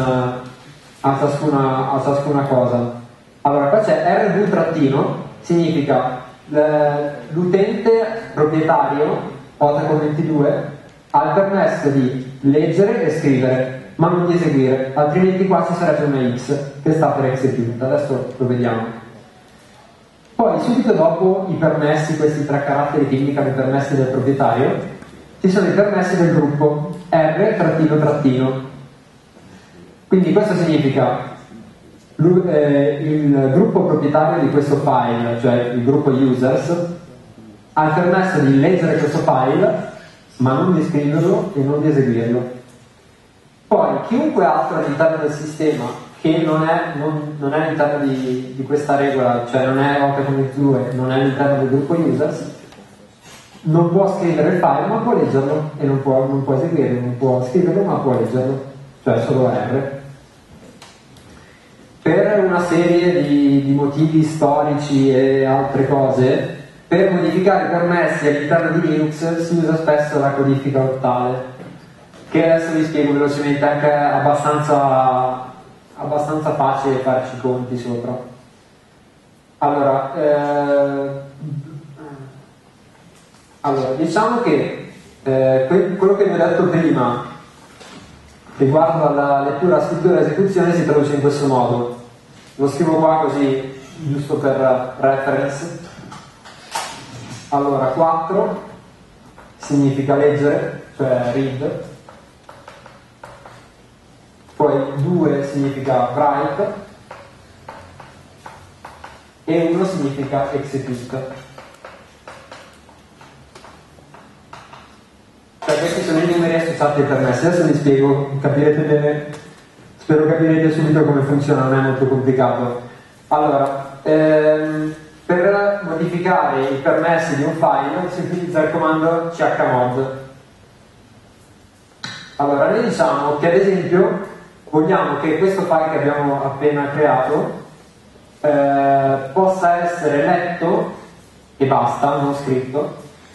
ciascuna cosa. Allora qua c'è rv trattino, significa l'utente proprietario Otaco22 ha il permesso di leggere e scrivere, ma non di eseguire, altrimenti qua ci sarebbe una X che sta per execute. Adesso lo vediamo. Poi subito dopo i permessi, questi tre caratteri che indicano i permessi del proprietario, ci sono i permessi del gruppo r-trattino. Quindi questo significa il gruppo proprietario di questo file, cioè il gruppo users, ha il permesso di leggere questo file ma non di scriverlo e non di eseguirlo. Poi chiunque altro all'interno del sistema che non è all'interno di questa regola, cioè non è Otaco22, non è all'interno del gruppo users, non può scrivere il file ma può leggerlo, e non può eseguirlo, non può scriverlo ma può leggerlo. cioè solo R, per una serie di motivi storici e altre cose. Per modificare i permessi all'interno di Linux si usa spesso la codifica ottale, che adesso vi spiego velocemente, anche abbastanza facile farci i conti sopra. Allora, diciamo che quello che vi ho detto prima riguardo alla lettura, scrittura e esecuzione si traduce in questo modo. Lo scrivo qua così, giusto per reference. Allora, 4 significa leggere, cioè read. Poi 2 significa write e 1 significa execute. Cioè questi sono i numeri associati ai permessi. Adesso vi spiego, capirete bene, spero capirete subito come funziona, non è molto complicato. Allora, per modificare i permessi di un file si utilizza il comando chmod. Allora, noi diciamo che ad esempio vogliamo che questo file che abbiamo appena creato possa essere letto e basta, non scritto,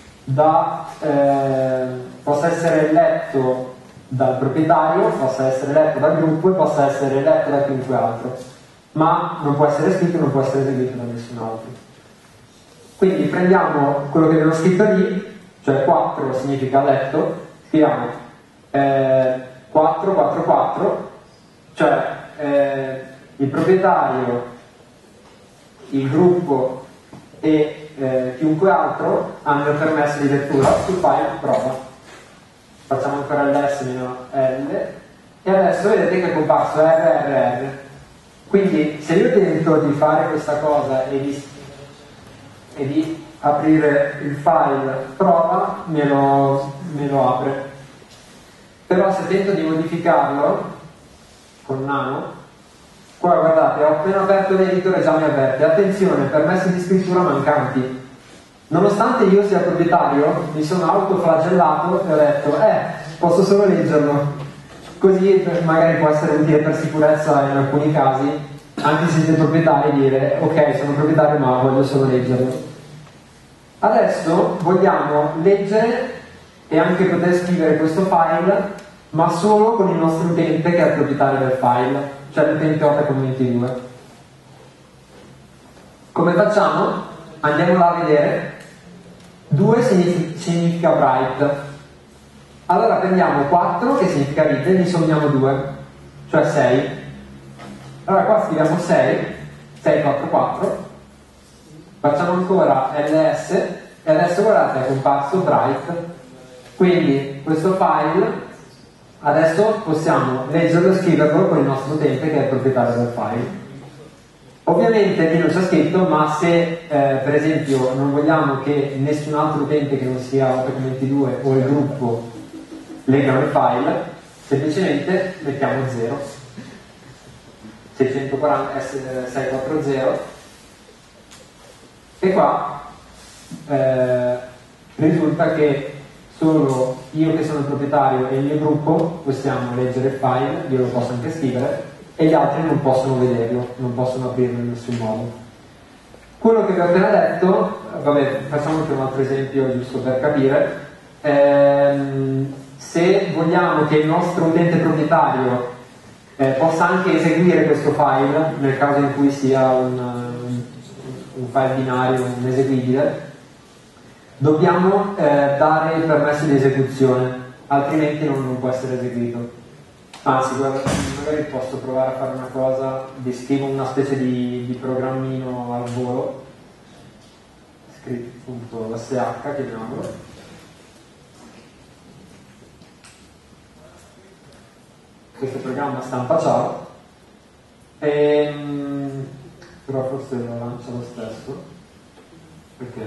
possa essere letto dal proprietario, possa essere letto dal gruppo e possa essere letto da chiunque altro, ma non può essere scritto, non può essere eseguito da nessun altro. Quindi prendiamo quello che abbiamo scritto lì, cioè 4 significa letto, scriviamo 444, cioè il proprietario, il gruppo e chiunque altro hanno il permesso di lettura sul file prova. Facciamo ancora l'S-L e adesso vedete che è comparso RRR. Quindi se io tento di fare questa cosa e di aprire il file prova, me lo apre. Però se tento di modificarlo con nano, qua guardate, ho appena aperto l'editor e già mi avverte: attenzione, permessi di scrittura mancanti. Nonostante io sia proprietario, mi sono autoflagellato e ho detto posso solo leggerlo. Così magari può essere utile per sicurezza in alcuni casi, anche se siete proprietari, dire ok, sono proprietario ma voglio solo leggerlo. Adesso vogliamo leggere e anche poter scrivere questo file, ma solo con il nostro utente che è il proprietario del file, cioè l'utente Otacom22. Come facciamo? Andiamo là a vedere. 2 significa write. Allora prendiamo 4 che significa read e ne sommiamo 2, cioè 6. Allora qua scriviamo 644, facciamo ancora ls e adesso guardate è comparso write. Quindi questo file adesso possiamo leggerlo e scriverlo con il nostro utente che è il proprietario del file. Ovviamente lì non c'è scritto, ma se per esempio non vogliamo che nessun altro utente che non sia Otacom22 o il gruppo leggano il file, semplicemente mettiamo 0, 640 640, e qua risulta che solo io che sono il proprietario e il mio gruppo possiamo leggere il file, io lo posso anche scrivere, e gli altri non possono vederlo, non possono aprirlo in nessun modo. Quello che vi ho appena detto, vabbè, facciamo anche un altro esempio giusto per capire. Se vogliamo che il nostro utente proprietario possa anche eseguire questo file, nel caso in cui sia un file binario, un eseguibile, dobbiamo dare il permesso di esecuzione, altrimenti non può essere eseguito. Anzi, guarda, magari posso provare a fare una cosa, scrivo una specie di programmino al volo, script.sh, chiamiamolo. Questo programma stampa ciao, però forse lo lancia lo stesso, perché...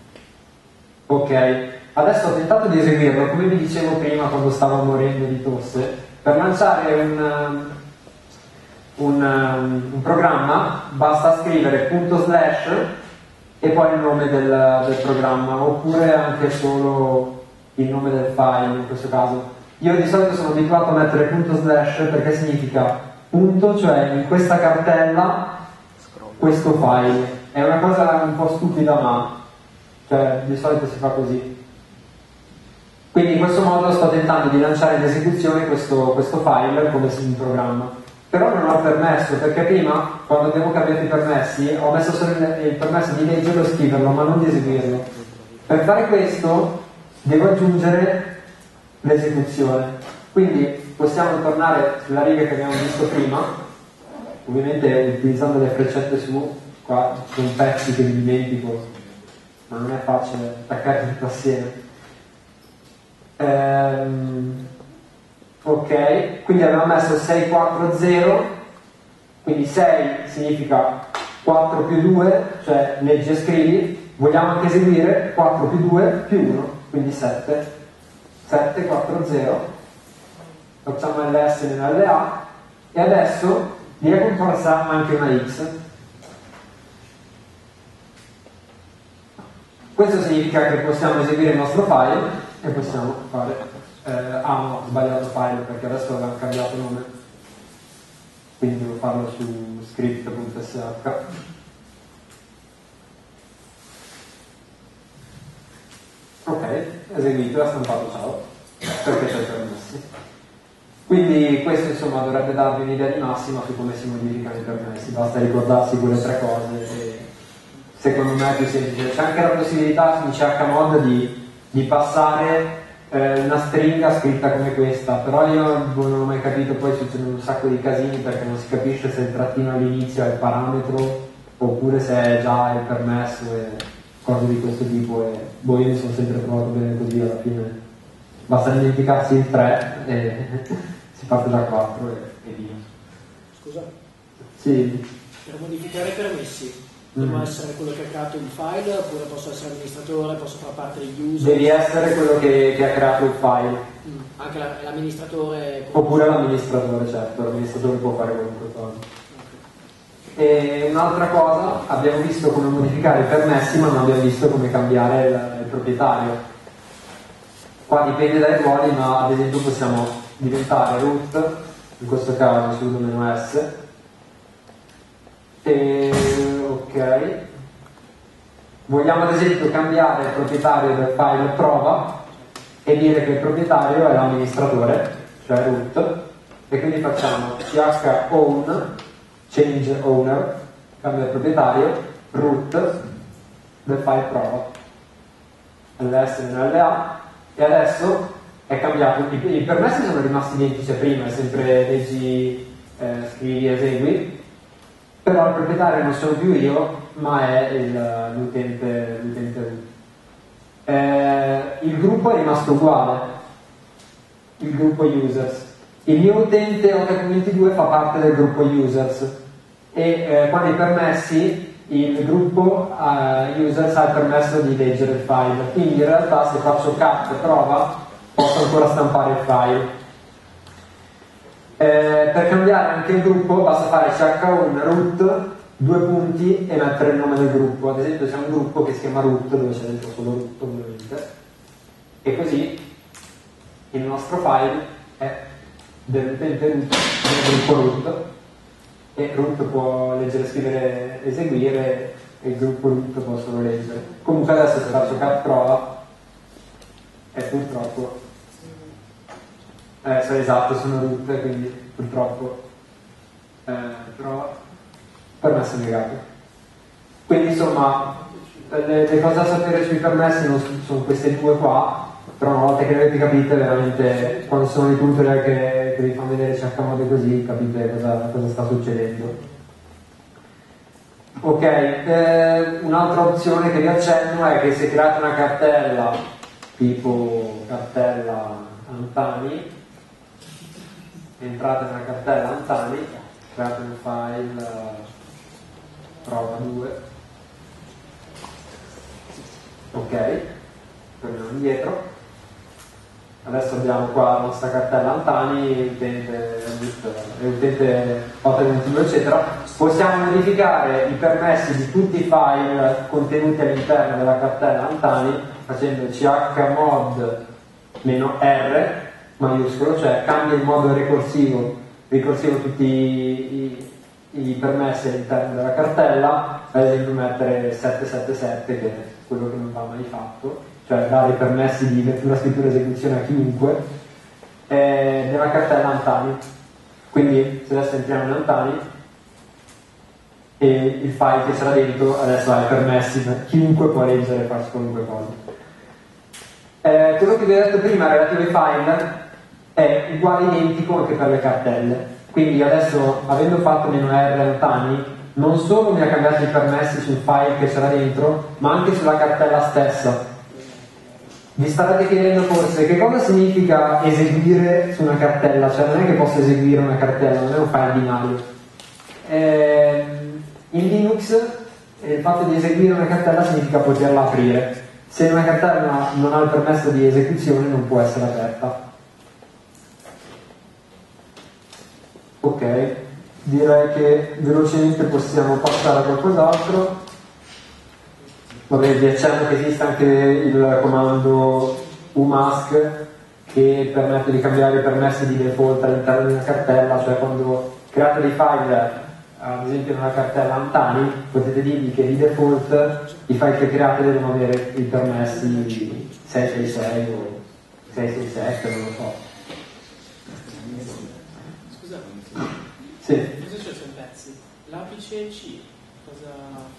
Ok, adesso ho tentato di eseguirlo, come vi dicevo prima quando stavo morendo di tosse. Per lanciare un programma basta scrivere / e poi il nome del programma, oppure anche solo il nome del file in questo caso. Io di solito sono abituato a mettere punto slash perché significa punto, cioè in questa cartella questo file. È una cosa un po' stupida, ma cioè, di solito si fa così. Quindi in questo modo sto tentando di lanciare in esecuzione questo file come in programma. Però non ho permesso, perché prima, quando abbiamo cambiato i permessi, ho messo solo il permesso di leggerlo e scriverlo, ma non di eseguirlo. Per fare questo devo aggiungere l'esecuzione. Quindi possiamo tornare sulla riga che abbiamo visto prima, ovviamente utilizzando le freccette su, qua sono pezzi che mi dimentico, ma non è facile attaccare tutto assieme. Ok, quindi abbiamo messo 640, quindi 6 significa 4 più 2, cioè leggi e scrivi, vogliamo anche eseguire 4 più 2 più 1, quindi 7, 740, facciamo LS nell'LA e adesso direi che comparsa anche una X. Questo significa che possiamo eseguire il nostro file e possiamo fare no, ho sbagliato file perché adesso aveva cambiato nome, quindi devo farlo su script.sh. Ok, eseguito, ha stampato, ciao, perché c'è permessi. Quindi questo insomma dovrebbe darvi un'idea di massima su come si modificano i permessi, basta ricordarsi quelle tre cose e secondo me è più semplice. C'è anche la possibilità su chmod di passare una stringa scritta come questa, però io non ho mai capito, poi succedono un sacco di casini perché non si capisce se il trattino all'inizio è il parametro oppure se è già il permesso e cose di questo tipo, e io mi sono sempre trovato bene così alla fine, basta dimenticarsi il 3 e si parte da 4 e via. Scusa? Sì. Per modificare i permessi devo essere quello che ha creato il file, oppure posso essere amministratore, posso far parte degli user? Devi essere quello che ha creato il file. Anche l'amministratore? Oppure l'amministratore, certo, l'amministratore può fare qualunque cosa. Okay. E un'altra cosa, abbiamo visto come modificare i permessi, ma non abbiamo visto come cambiare il proprietario. Qua dipende dai ruoli, ma ad esempio possiamo diventare root, in questo caso sudo -s, e ok, vogliamo ad esempio cambiare il proprietario del file prova e dire che il proprietario è l'amministratore, cioè root, e quindi facciamo chown change owner, cambia il proprietario, root del file prova, ls nella, e adesso è cambiato, i permessi sono rimasti identici a prima, è sempre leggi, scrivi, esegui, però il proprietario non sono più io, ma è l'utente root. Il gruppo è rimasto uguale, il gruppo users. Il mio utente OTech22 fa parte del gruppo users e qua nei permessi il gruppo users ha il permesso di leggere il file, quindi in realtà se faccio cat prova posso ancora stampare il file. Per cambiare anche il gruppo basta fare chown root 2 punti e mettere il nome del gruppo. Ad esempio c'è un gruppo che si chiama root, dove c'è dentro solo root ovviamente, e così il nostro file è dell'utente root, del gruppo root, e root può leggere, scrivere, eseguire, e il gruppo root può solo leggere. Comunque adesso se faccio cat prova e purtroppo esatto, sono root, quindi purtroppo però permesso negato. Quindi insomma le cose da sapere sui permessi sono queste due qua, però una volta che le avete capite veramente, quando sono i tutorial che vi fanno vedere chmod così, capite cosa sta succedendo. Ok, un'altra opzione che vi accenno è che se create una cartella tipo cartella Antani, entrate nella cartella Antani, create un file prova 2, ok, torniamo indietro, adesso abbiamo qua la nostra cartella Antani, utente OTech22 eccetera. Possiamo modificare i permessi di tutti i file contenuti all'interno della cartella Antani facendo chmod -r maiuscolo, cioè cambia in modo ricorsivo tutti i permessi all'interno della cartella, ad esempio mettere 777, che è quello che non va mai fatto, cioè dare i permessi di lettura, scrittura e esecuzione a chiunque, nella cartella Antani. Quindi se adesso entriamo in Antani e il file che sarà dentro adesso ha i permessi, chiunque può leggere e farsi qualunque cosa. Quello che vi ho detto prima relativo ai file è uguale identico anche per le cartelle. Quindi adesso, avendo fatto -r Antani, non solo mi ha cambiato i permessi sul file che c'era dentro, ma anche sulla cartella stessa. Vi starete chiedendo forse che cosa significa eseguire su una cartella, cioè non è che posso eseguire una cartella, non è un file binario. In Linux il fatto di eseguire una cartella significa poterla aprire. Se una cartella non ha il permesso di esecuzione non può essere aperta. Ok, direi che velocemente possiamo passare a qualcos'altro. Vabbè, vi accenno che esiste anche il comando umask che permette di cambiare i permessi di default all'interno di una cartella, cioè quando create dei file, ad esempio in una cartella Antani, potete dirgli che di default i file che create devono avere i permessi 666 o 667, non lo so. Sì. Cosa c'è sui pezzi? L'apice C cosa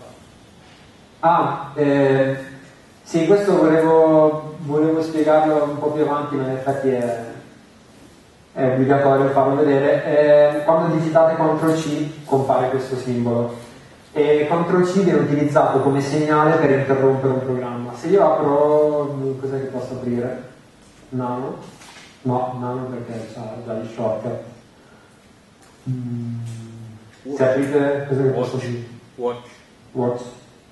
fa? Sì, questo volevo spiegarlo un po' più avanti, ma in effetti è obbligatorio farlo vedere. Quando digitate CTRL-C compare questo simbolo e CTRL-C viene utilizzato come segnale per interrompere un programma. Se io apro, cos'è che posso aprire? Nano? No, Nano perché c'ha già gli shortcut. Se aprite, cosa che posso dire? Watch.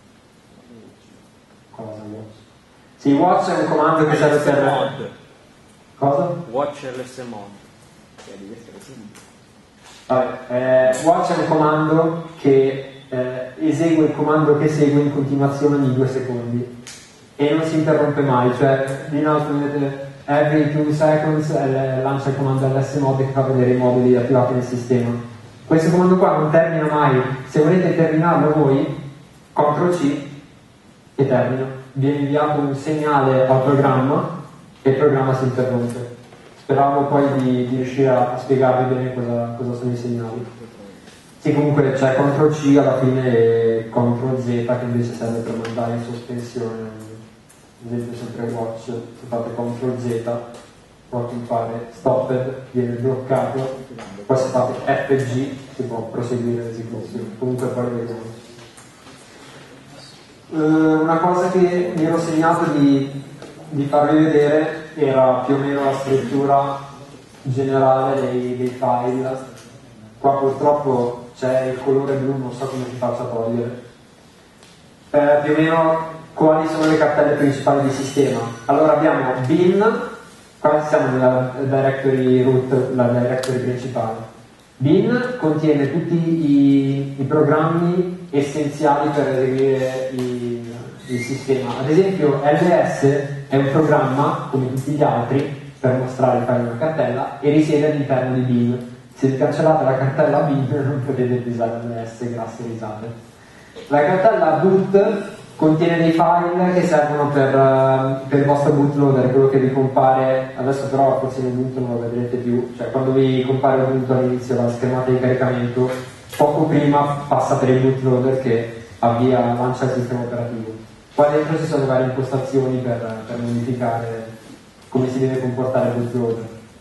Cosa watch? Sì, watch è un comando che serve per... mod. Cosa? Watch ls mod. Watch è un comando che esegue il comando che segue in continuazione ogni 2 secondi e non si interrompe mai, cioè di nuovo vedete every 2 seconds lancia il comando lsmod che fa vedere i moduli attivati nel sistema. Questo comando qua non termina mai, se volete terminarlo voi CTRL-C e termina, viene inviato un segnale al programma e il programma si interrompe. Speravo poi di riuscire a spiegarvi bene cosa sono i segnali. Sì, comunque c'è CTRL-C alla fine e CTRL-Z che invece serve per mandare in sospensione, ad esempio sempre watch, se fate CTRL-Z poi compare stopped, viene bloccato, poi se fate FG si può proseguire l'esecuzione, comunque poi lo vediamo. Una cosa che mi ero segnato di farvi vedere era più o meno la struttura generale dei file. Qua purtroppo c'è il colore blu, non so come si faccia a togliere. Più o meno quali sono le cartelle principali di sistema. Allora abbiamo bin, qua siamo nella directory root, la directory principale. Bin contiene tutti i programmi essenziali per eseguire il sistema. Ad esempio LS è un programma, come tutti gli altri, per mostrare il file in una cartella e risiede all'interno di bin. Se cancellate la cartella bin non potete usare LS, grazie risate. La cartella boot contiene dei file che servono per il vostro bootloader, quello che vi compare, adesso però forse in Ubuntu non lo vedrete più, cioè quando vi compare Ubuntu all'inizio la schermata di caricamento, poco prima passa per il bootloader che lancia il sistema operativo. Qua dentro ci sono varie impostazioni per modificare come si deve comportare il bootloader.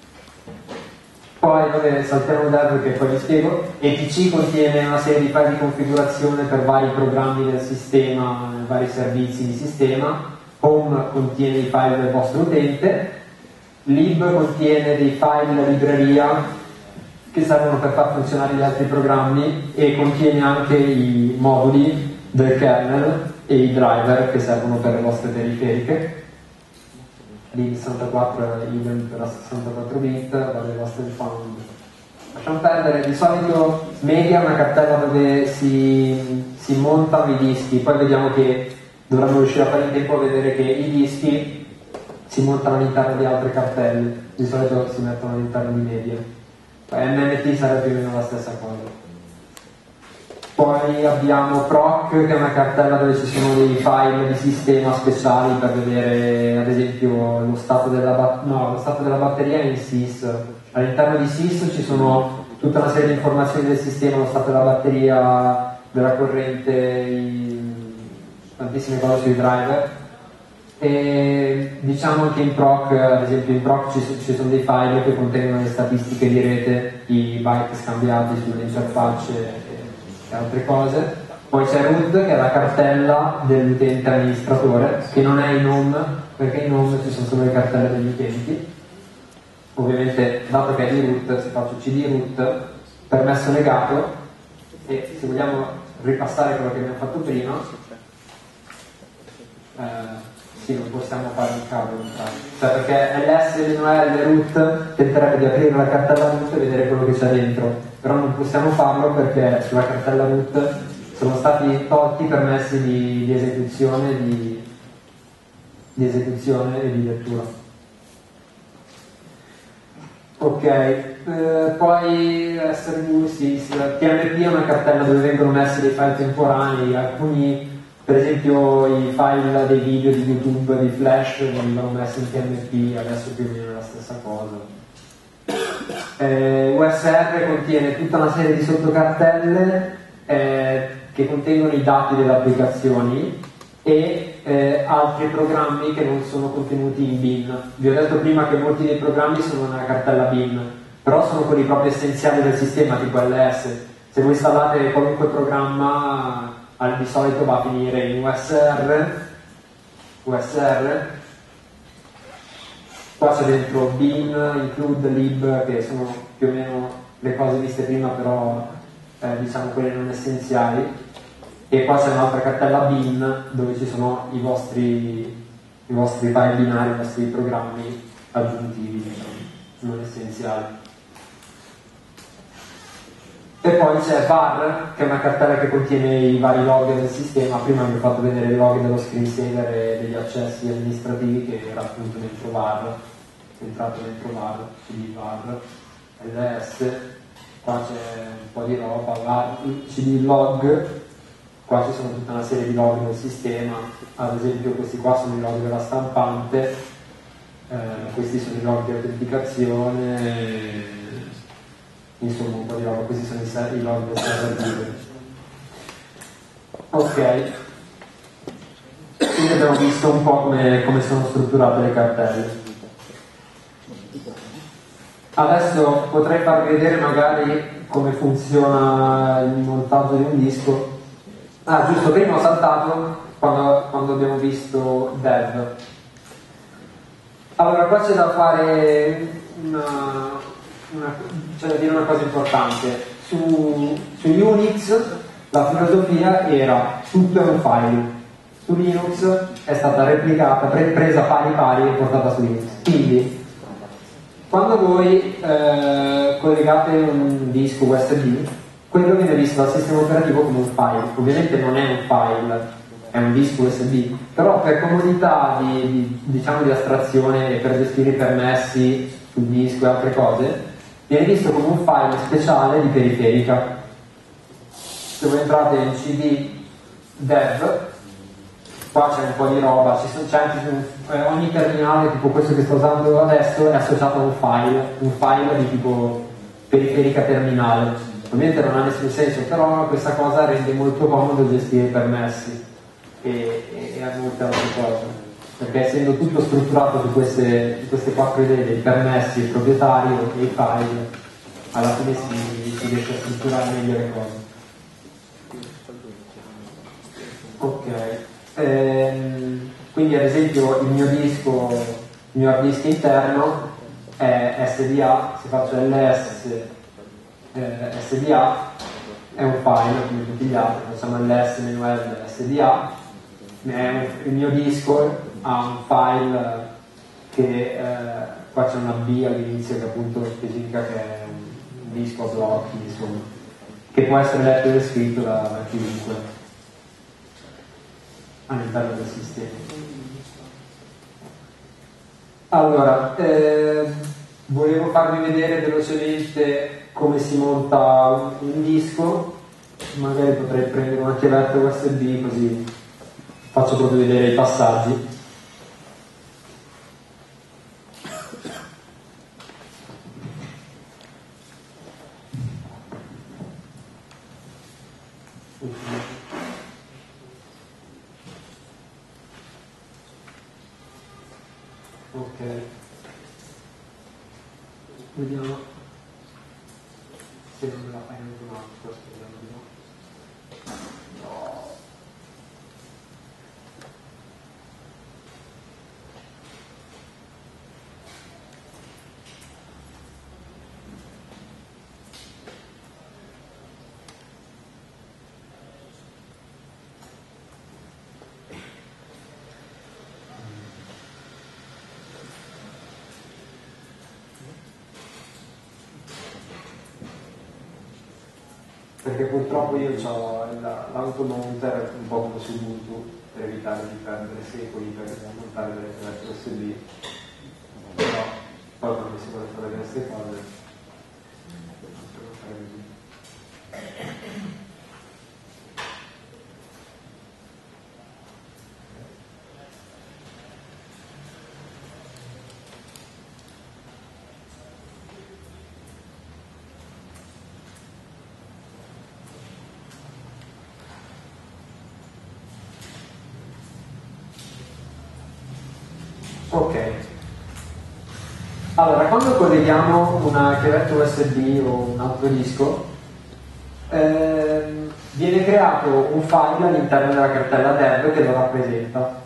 Poi saltiamo da perché poi vi spiego. etc contiene una serie di file di configurazione per vari programmi del sistema, vari servizi di sistema. Home contiene i file del vostro utente. Lib contiene dei file della libreria che servono per far funzionare gli altri programmi e contiene anche i moduli del kernel e i driver che servono per le vostre periferiche. Lib64 è idem per la 64 bit, vale le vostre found. Lasciamo perdere, di solito media è una cartella dove si montano i dischi, poi vediamo che dovremmo riuscire a fare in tempo a vedere che i dischi si montano all'interno di altre cartelle, di solito si mettono all'interno di media. MMT sarebbe più o meno la stessa cosa. Poi abbiamo proc, che è una cartella dove ci sono dei file di sistema speciali per vedere ad esempio lo stato della batteria in sys. All'interno di sys ci sono tutta una serie di informazioni del sistema, lo stato della batteria, della corrente, tantissime cose sui driver. E diciamo che in proc, ad esempio in proc ci sono dei file che contengono le statistiche di rete, i byte scambiati sulle interfacce e altre cose. Poi c'è root, che è la cartella dell'utente amministratore, che non è in home, perché in home ci sono solo le cartelle degli utenti. Ovviamente, dato che è di root, si faccio cd root, permesso negato, e se vogliamo ripassare quello che abbiamo fatto prima, sì, non possiamo fare un cavolo, cioè perché ls-l root tenterebbe di aprire la cartella root e vedere quello che c'è dentro, però non possiamo farlo perché sulla cartella root sono stati tolti i permessi di esecuzione, di esecuzione e di lettura. Ok, poi SRV, sì, TMP è una cartella dove vengono messi dei file temporanei, alcuni, per esempio i file dei video di YouTube, di Flash, vengono messi in TMP, adesso più o meno è la stessa cosa. USR contiene tutta una serie di sottocartelle che contengono i dati delle applicazioni e altri programmi che non sono contenuti in bin. Vi ho detto prima che molti dei programmi sono nella cartella bin, però sono quelli proprio essenziali del sistema, tipo ls. Se voi installate qualunque programma, di solito va a finire in USR, qua c'è dentro bin, include, lib, che sono più o meno le cose viste prima, però diciamo quelle non essenziali. E qua c'è un'altra cartella bin dove ci sono i vostri file binari, i vostri programmi aggiuntivi, diciamo, non essenziali. E poi c'è var, che è una cartella che contiene i vari log del sistema. Prima vi ho fatto vedere i log dello screensaver e degli accessi amministrativi, che era appunto dentro var, è entrato dentro var, cd var, ls, qua c'è un po' di roba, var, cd log. Qua ci sono tutta una serie di log del sistema, ad esempio questi qua sono i log della stampante, questi sono i log di autenticazione, insomma un po' di roba, questi sono i log del server libero. Ok, quindi abbiamo visto un po' come sono strutturate le cartelle. Adesso potrei farvi vedere magari come funziona il montaggio di un disco. Ah, giusto, prima ho saltato quando abbiamo visto dev. Allora, qua c'è da fare c'è da dire una cosa importante. Su Unix la filosofia era tutto è un file. Su Linux è stata replicata, presa pari pari e portata su Linux. Quindi, quando voi collegate un disco USB, quello viene visto dal sistema operativo come un file. Ovviamente non è un file, è un disco USB, però per comodità diciamo di astrazione e per gestire i permessi sul disco e altre cose, viene visto come un file speciale di periferica. Se voi entrate in cd dev, qua c'è un po' di roba, c'è anche ogni terminale, tipo questo che sto usando adesso, è associato a un file di tipo periferica terminale. Ovviamente non ha nessun senso, però questa cosa rende molto comodo gestire i permessi e a molte altre cose, perché essendo tutto strutturato su queste 4 idee dei permessi, il proprietario e i file, alla fine si riesce a strutturare meglio le cose. Ok, quindi ad esempio il mio hard disk interno è SDA. Se faccio ls SDA è un file come tutti gli altri, facciamo ls-l SDA, il mio disco ha un file che qua c'è una B all'inizio che appunto specifica che è un disco a blocchi, insomma, che può essere letto e scritto da chiunque all'interno del sistema. Allora, volevo farvi vedere velocemente come si monta un disco, magari potrei prendere una chiavetta USB così faccio proprio vedere i passaggi. Ok, vediamo se non me la fai in automatico, speriamo di no. Perché purtroppo io ho l'automonter un po' come su Ubuntu per evitare di perdere secoli per montare delle chiavette USB, però poi quando si vuole fare queste cose devo fare così. Ok, allora quando colleghiamo una chiavetta USB o un altro disco viene creato un file all'interno della cartella dev che lo rappresenta.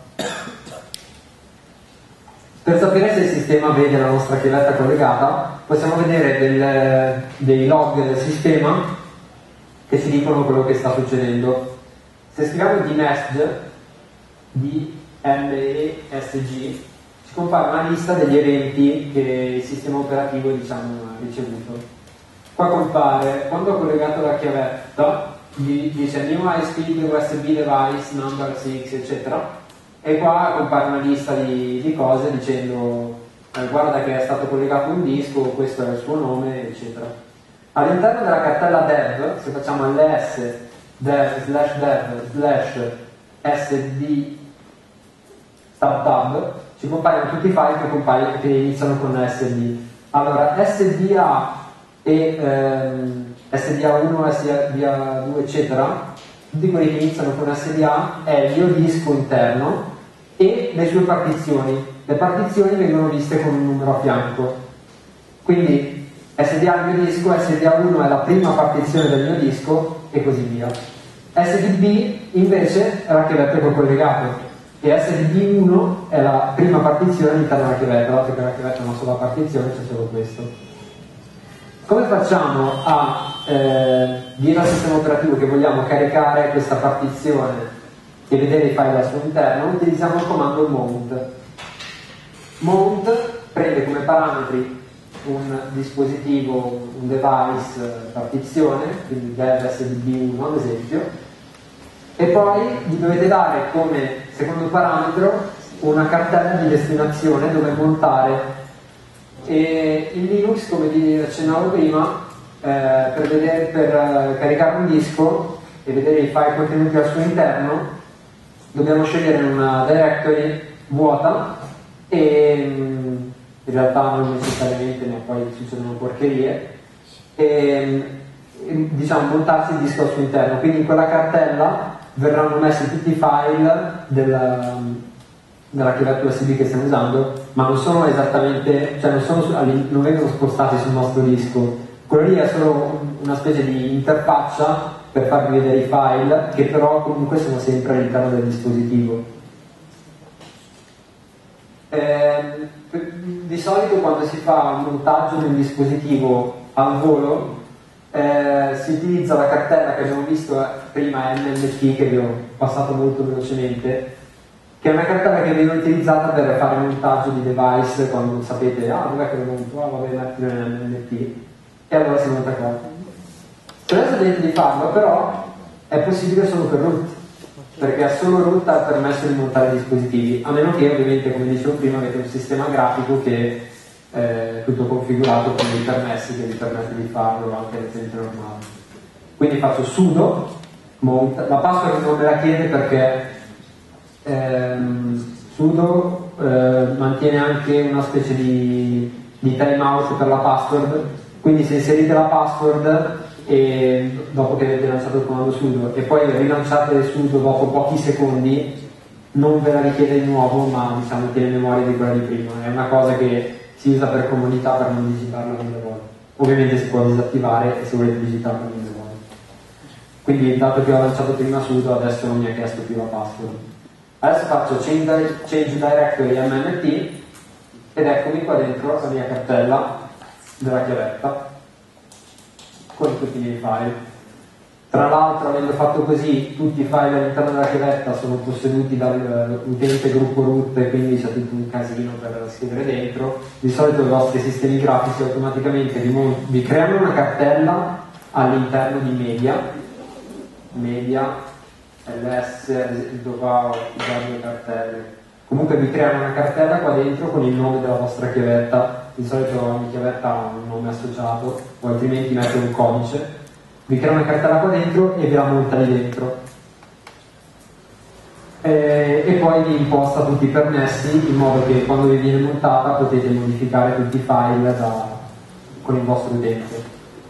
Per sapere se il sistema vede la nostra chiavetta collegata possiamo vedere dei log del sistema che ci dicono quello che sta succedendo. Se scriviamo dmesg, DMESG, ci compare una lista degli eventi che il sistema operativo ha ricevuto. Qua compare, quando ho collegato la chiavetta, dice new high speed USB device number 6 eccetera, e qua compare una lista di cose dicendo guarda che è stato collegato un disco, questo è il suo nome eccetera. All'interno della cartella dev, se facciamo ls dev sd tab ci compaiono tutti i file che iniziano con SD. Allora, SDA e SDA1, SDA2, eccetera, tutti quelli che iniziano con SDA è il mio disco interno e le sue partizioni. Le partizioni vengono viste con un numero a fianco. Quindi SDA è il mio disco, SDA1 è la prima partizione del mio disco e così via. SDB invece è la chiavetta che ho collegato. E SDB1 è la prima partizione all'interno della chiavetta, dato che la chiavetta è una sola partizione, c'è solo questo. Come facciamo a dire al sistema operativo che vogliamo caricare questa partizione e vedere i file al suo interno? Utilizziamo il comando mount. Mount prende come parametri un dispositivo, un device partizione, quindi dev SDB1 ad esempio, e poi gli dovete dare come secondo parametro una cartella di destinazione dove montare. E in Linux, come vi accennavo prima, per caricare un disco e vedere i file contenuti al suo interno dobbiamo scegliere una directory vuota e in realtà non necessariamente, ma poi succedono porcherie, e diciamo montarsi il disco al suo interno. Quindi in quella cartella verranno messi tutti i file della chiavetta USB che stiamo usando, ma non sono esattamente, cioè non vengono spostati sul nostro disco. Quello lì è solo una specie di interfaccia per farvi vedere i file, che però comunque sono sempre all'interno del dispositivo. Di solito quando si fa un montaggio di un dispositivo al volo si utilizza la cartella che abbiamo visto prima, NLT, che vi ho passato molto velocemente, che è una cartella che viene utilizzata per fare il montaggio di device quando non sapete dov'è che lo monto, vabbè, mettilo in NLT e allora si monta qua. Se adesso vedete di farlo, però è possibile solo per root, perché è solo root ha permesso di montare dispositivi, a meno che ovviamente, come dicevo prima, avete un sistema grafico che è tutto configurato con dei permessi che vi permette di farlo anche nel tempo normale. Quindi faccio sudo mount, la password non me la chiede perché sudo mantiene anche una specie di timeout per la password, quindi se inserite la password e dopo che avete lanciato il comando sudo e poi rilanciate sudo dopo pochi secondi, non ve la richiede di nuovo, ma diciamo tiene memoria di quella di prima. È una cosa che si usa per comodità, per non digitarla 1000 volte. Ovviamente si può disattivare e se volete digitarla 1000 volte. Quindi dato che ho lanciato prima sudo, adesso non mi ha chiesto più la password. Adesso faccio change directory mmt ed eccomi qua dentro la mia cartella della chiavetta con tutti i miei file. Tra l'altro, avendo fatto così, tutti i file all'interno della chiavetta sono posseduti dall'utente gruppo root e quindi c'è tutto un casino per scrivere dentro. Di solito i vostri sistemi grafici automaticamente vi creano una cartella all'interno di media ls, ad esempio qua ho già 2 cartelle. Comunque vi creano una cartella qua dentro con il nome della vostra chiavetta. Di solito ogni chiavetta ha un nome associato o altrimenti mette un codice. Vi crea una cartella qua dentro e ve la monta lì dentro e poi vi imposta tutti i permessi in modo che quando vi viene montata potete modificare tutti i file con il vostro utente.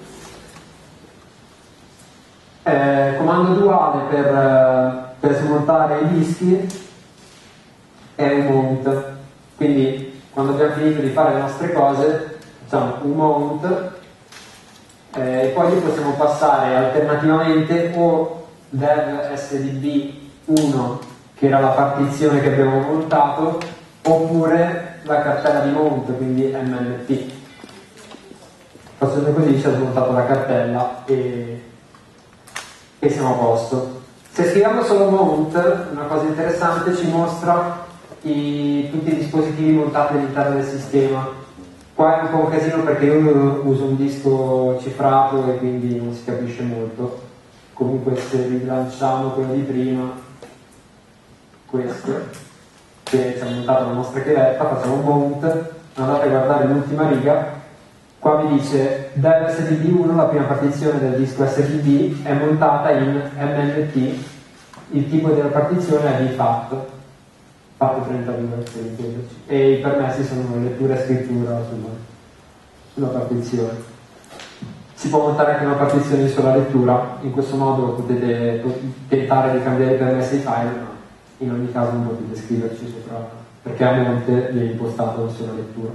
Comando duale per smontare i dischi è un mount, quindi quando abbiamo finito di fare le nostre cose facciamo un mount e poi possiamo passare alternativamente o dev sdb1 che era la partizione che abbiamo montato oppure la cartella di mount, quindi mmt. Facendo così ci ha smontato la cartella e siamo a posto. Se scriviamo solo mount, una cosa interessante, ci mostra tutti i dispositivi montati all'interno del sistema. Qua è un po' un casino perché io uso un disco cifrato e quindi non si capisce molto. Comunque se rilanciamo quello di prima, questo, che ci ha montato la nostra chiavetta, facciamo un mount, andate a guardare l'ultima riga, qua vi dice dev sdb1, la prima partizione del disco sdb è montata in mmt, il tipo della partizione è vfat. Fatto 32 e i permessi sono lettura e scrittura sulla partizione. Si può montare anche una partizione di sola lettura, in questo modo potete tentare di cambiare i permessi ai file, ma in ogni caso non potete scriverci sopra perché a monte vi è impostato la sola lettura.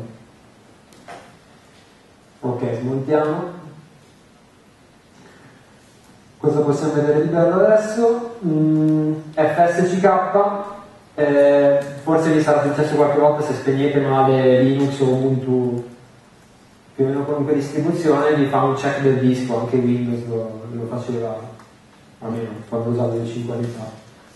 Ok, smontiamo. Cosa possiamo vedere di bello adesso? FSCK. Forse vi sarà successo qualche volta se spegnete male Linux o Ubuntu, più o meno qualunque distribuzione, vi fa un check del disco, anche Windows lo faceva, almeno quando usavo io 5 anni fa.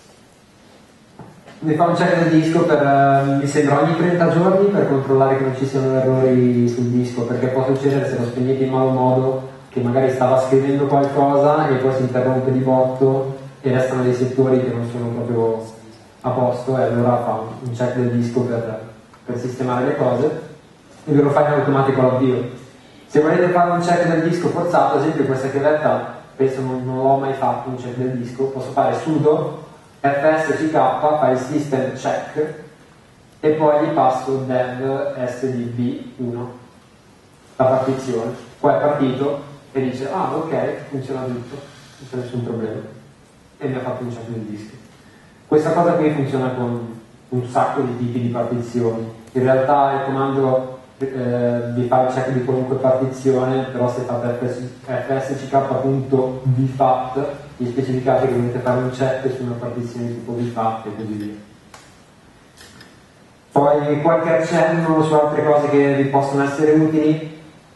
Vi fa un check del disco mi sembra ogni 30 giorni per controllare che non ci siano errori sul disco, perché può succedere se lo spegnete in malo modo che magari stava scrivendo qualcosa e poi si interrompe di botto e restano dei settori che non sono proprio a posto e allora fa un check del disco per sistemare le cose e ve lo fa in automatico l'avvio. Se volete fare un check del disco forzato, ad esempio questa chiavetta penso non l'ho mai fatto un check del disco, posso fare sudo fsck file system check e poi gli passo dev sdb1 la partizione, qua è partito e dice ah ok, funziona tutto, non c'è nessun problema e mi ha fatto un check del disco. Questa cosa qui funziona con un sacco di tipi di partizioni. In realtà il comando vi fa il check di qualunque partizione, però se fate fsck.vfat gli specificate che dovete fare un check su una partizione di tipo vfat e così via. Poi qualche accenno su altre cose che vi possono essere utili.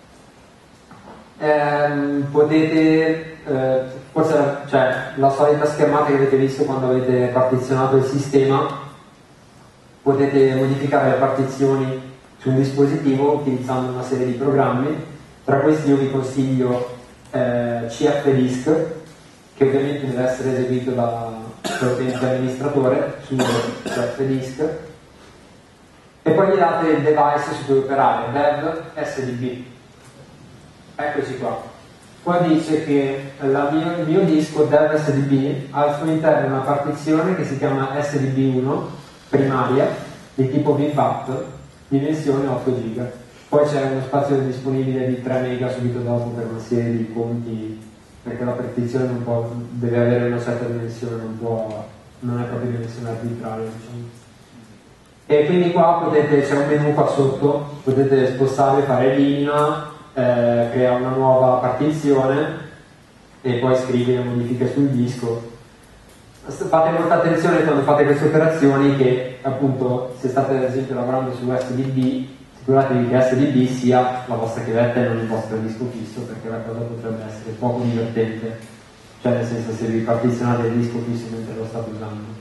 Potete forse la solita schermata che avete visto quando avete partizionato il sistema, potete modificare le partizioni su un dispositivo utilizzando una serie di programmi. Tra questi io vi consiglio CFDisk, che ovviamente deve essere eseguito da che utilizza l'amministratore, sudo fdisk, e poi gli date il device su cui operare, dev sdb. Eccoci qua. Qua dice che il mio disco dev sdb ha al suo interno una partizione che si chiama sdb1 primaria di tipo vfat, dimensione 8 giga. Poi c'è uno spazio disponibile di 3 mega subito dopo per una serie di conti, perché la partizione deve avere una certa dimensione, non è proprio dimensione arbitraria, diciamo. E quindi qua c'è un menu qua sotto, potete spostarvi, fare elimina, crea una nuova partizione e poi scrivere modifiche sul disco. Fate molta attenzione quando fate queste operazioni che appunto se state ad esempio lavorando su SDB, assicuratevi che SDB sia la vostra chiavetta e non il vostro disco fisso, perché la cosa potrebbe essere poco divertente, cioè nel senso se vi partizionate il disco fisso mentre lo state usando.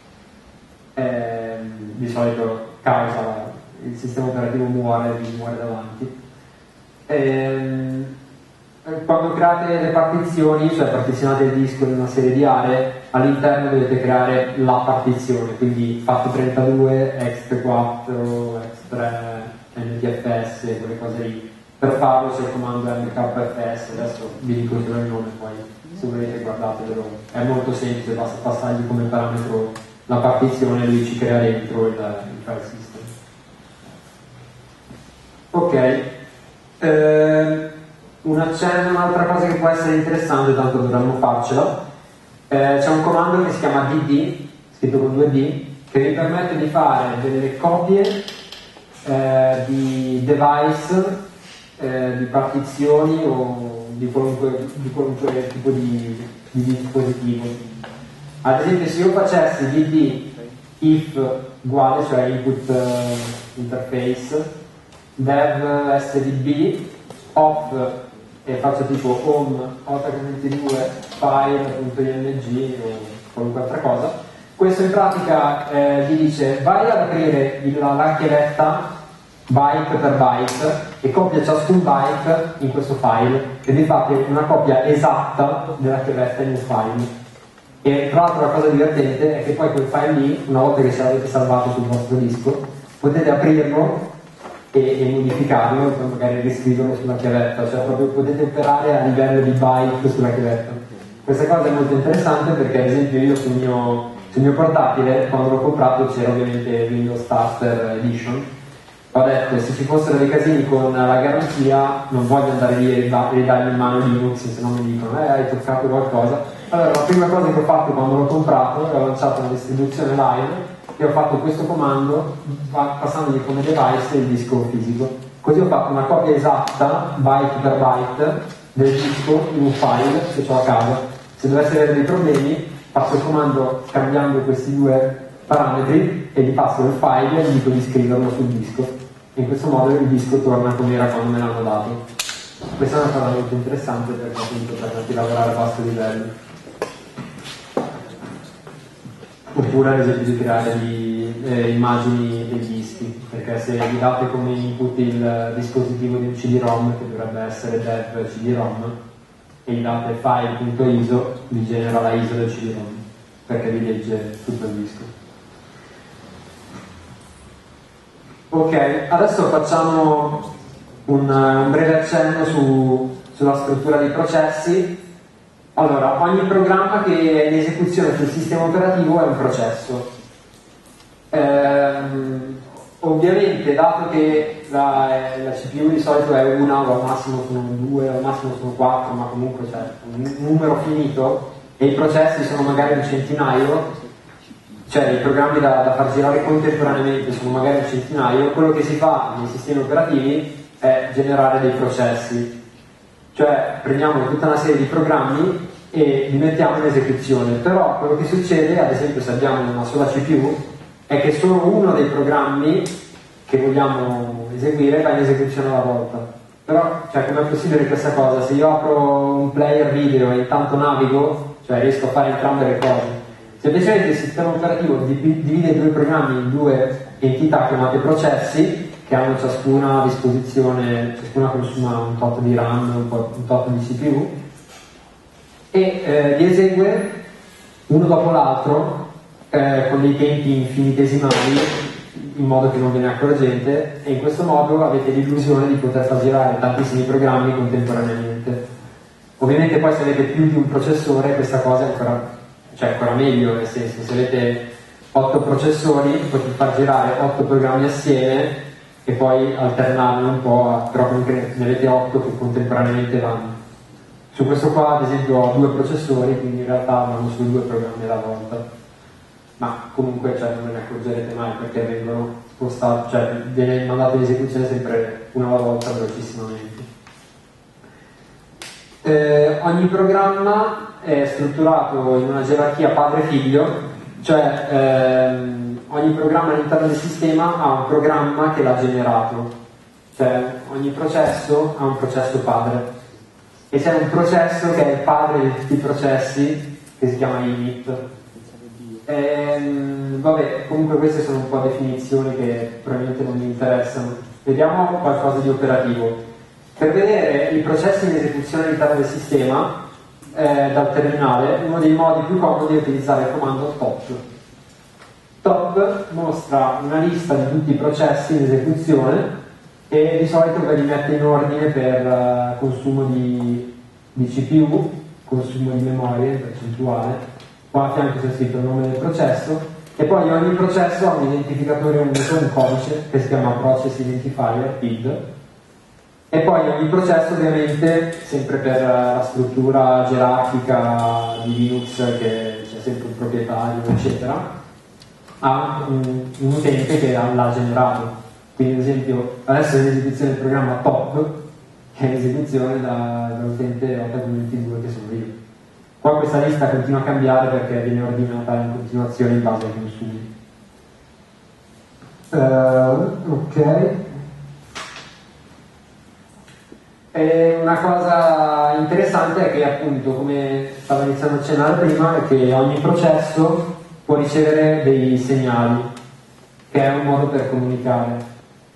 Di solito causa, il sistema operativo muore davanti. Quando create le partizioni, cioè partizionate il disco in una serie di aree, all'interno dovete creare la partizione, quindi FAT32, X34, X3, NTFS, quelle cose lì. Per farlo c'è il comando mkfs, adesso vi dico solo il nome, poi se volete guardatelo, è molto semplice, basta passargli come parametro la partizione e lui ci crea dentro il file system. Ok, un accenno, un'altra cosa che può essere interessante, tanto dovremmo farcela, c'è un comando che si chiama dd, scritto con 2D, che vi permette di fare delle copie di device, di partizioni o di qualunque tipo di dispositivo. Ad esempio se io facessi dd if uguale, cioè input interface, dev sdb off e faccio tipo home 822 file.img o qualunque altra cosa, questo in pratica gli dice vai ad aprire la chiavetta byte per byte e copia ciascun byte in questo file e vi fate una copia esatta della chiavetta in un file. E tra l'altro la cosa divertente è che poi quel file lì, una volta che ce l'avete salvato sul vostro disco, potete aprirlo e modificarlo e poi magari riscriverlo sulla chiavetta, cioè proprio potete operare a livello di byte sulla chiavetta. Questa cosa è molto interessante perché ad esempio io sul mio portatile, quando l'ho comprato, c'era ovviamente Windows Starter Edition. Ho detto, se ci fossero dei casini con la garanzia, non voglio andare lì e ridargli in mano Linux, se no mi dicono, hai toccato qualcosa. Allora, la prima cosa che ho fatto quando l'ho comprato è ho lanciato una distribuzione live e ho fatto questo comando passandogli come device il disco fisico. Così ho fatto una copia esatta, byte per byte, del disco in un file che ho a casa. Se dovesse avere dei problemi, passo il comando cambiando questi due parametri e gli passo il file e gli dico di scriverlo sul disco. E in questo modo il disco torna come era quando me l'hanno dato. Questa è una cosa molto interessante perché appunto permette di lavorare a basso livello. Oppure ad esempio di creare immagini dei dischi, perché se gli date come input il dispositivo di un CD-ROM, che dovrebbe essere dev CD-ROM, e gli date file.iso, vi genera la ISO del CD-ROM, perché vi legge tutto il disco. Ok, adesso facciamo un breve accenno sulla struttura dei processi. Allora, ogni programma che è in esecuzione sul sistema operativo è un processo. Ovviamente, dato che la CPU di solito è una, o al massimo sono due, o al massimo sono quattro, ma comunque c'è un numero finito, e i processi sono magari un centinaio, cioè i programmi da far girare contemporaneamente sono magari un centinaio, quello che si fa nei sistemi operativi è generare dei processi. Cioè prendiamo tutta una serie di programmi e li mettiamo in esecuzione, però quello che succede, ad esempio se abbiamo una sola CPU, è che solo uno dei programmi che vogliamo eseguire va in esecuzione alla volta. Però, cioè, com'è possibile questa cosa? Se io apro un player video e intanto navigo, cioè riesco a fare entrambe le cose. Semplicemente il sistema operativo divide i due programmi in due entità chiamate processi, che hanno ciascuna a disposizione, ciascuna consuma un tot di RAM, un tot di CPU, e li esegue uno dopo l'altro, con dei tempi infinitesimali, in modo che non ve ne accorgete, e in questo modo avete l'illusione di poter far girare tantissimi programmi contemporaneamente. Ovviamente poi se avete più di un processore questa cosa è ancora meglio, nel senso, se avete 8 processori potete far girare 8 programmi assieme e poi alternarli un po', però comunque ne avete 8 che contemporaneamente vanno. Su questo qua ad esempio ho 2 processori, quindi in realtà vanno su 2 programmi alla volta, ma comunque non ve ne accorgerete mai perché vengono spostati, viene mandato in esecuzione sempre una alla volta velocissimamente. Ogni programma è strutturato in una gerarchia padre-figlio, ogni programma all'interno del sistema ha un programma che l'ha generato, ogni processo ha un processo padre e c'è un processo che è il padre di tutti i processi che si chiama init. Vabbè, comunque queste sono un po' definizioni che probabilmente non mi interessano. Vediamo qualcosa di operativo. Per vedere i processi in esecuzione all'interno del sistema dal terminale, uno dei modi più comodi è utilizzare il comando top. Top mostra una lista di tutti i processi in esecuzione e di solito ve li mette in ordine per consumo di CPU, consumo di memoria in percentuale. Qua a fianco c'è scritto il nome del processo e poi ogni processo ha un identificatore unico, un codice che si chiama Process Identifier, PID. E poi ogni processo ovviamente, sempre per la struttura gerarchica di Linux che c'è sempre un proprietario eccetera, ha un utente che l'ha generato. Quindi ad esempio adesso è in esecuzione il programma top che è in esecuzione dall'utente 8.22 che sono io. Qua questa lista continua a cambiare perché viene ordinata in continuazione in base ai consumi. Ok. E una cosa interessante è che appunto, come stavo iniziando a accennare prima, è che ogni processo può ricevere dei segnali, che è un modo per comunicare.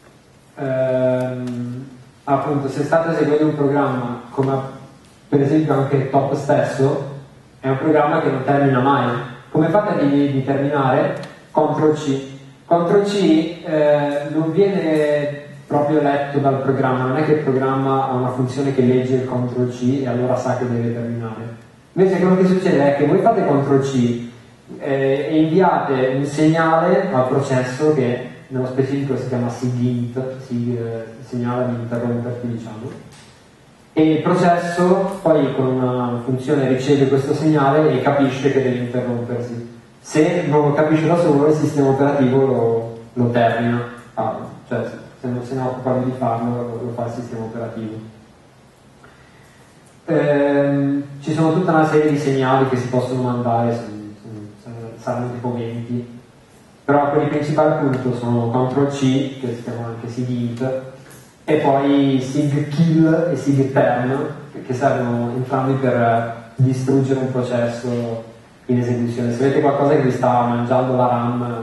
Appunto, se state eseguendo un programma, come per esempio anche Top stesso, è un programma che non termina mai. Come fate di terminare? CTRL-C. CTRL-C non viene proprio letto dal programma, non è che il programma ha una funzione che legge il CTRL-C e allora sa che deve terminare. Invece quello che succede è che voi fate CTRL-C e inviate un segnale al processo che nello specifico si chiama SIGINT, segnale di interromperti, diciamo, e il processo poi con una funzione riceve questo segnale e capisce che deve interrompersi. Se non lo capisce da solo il sistema operativo lo termina, se non se ne occupa di farlo lo fa il sistema operativo. Ci sono tutta una serie di segnali che si possono mandare, saranno tipo 20, però quelli principali appunto sono CTRL-C, che si chiama anche SIGINT, e poi SIGKILL e SIGTERN, che servono entrambi per distruggere un processo in esecuzione. Se avete qualcosa che vi sta mangiando la RAM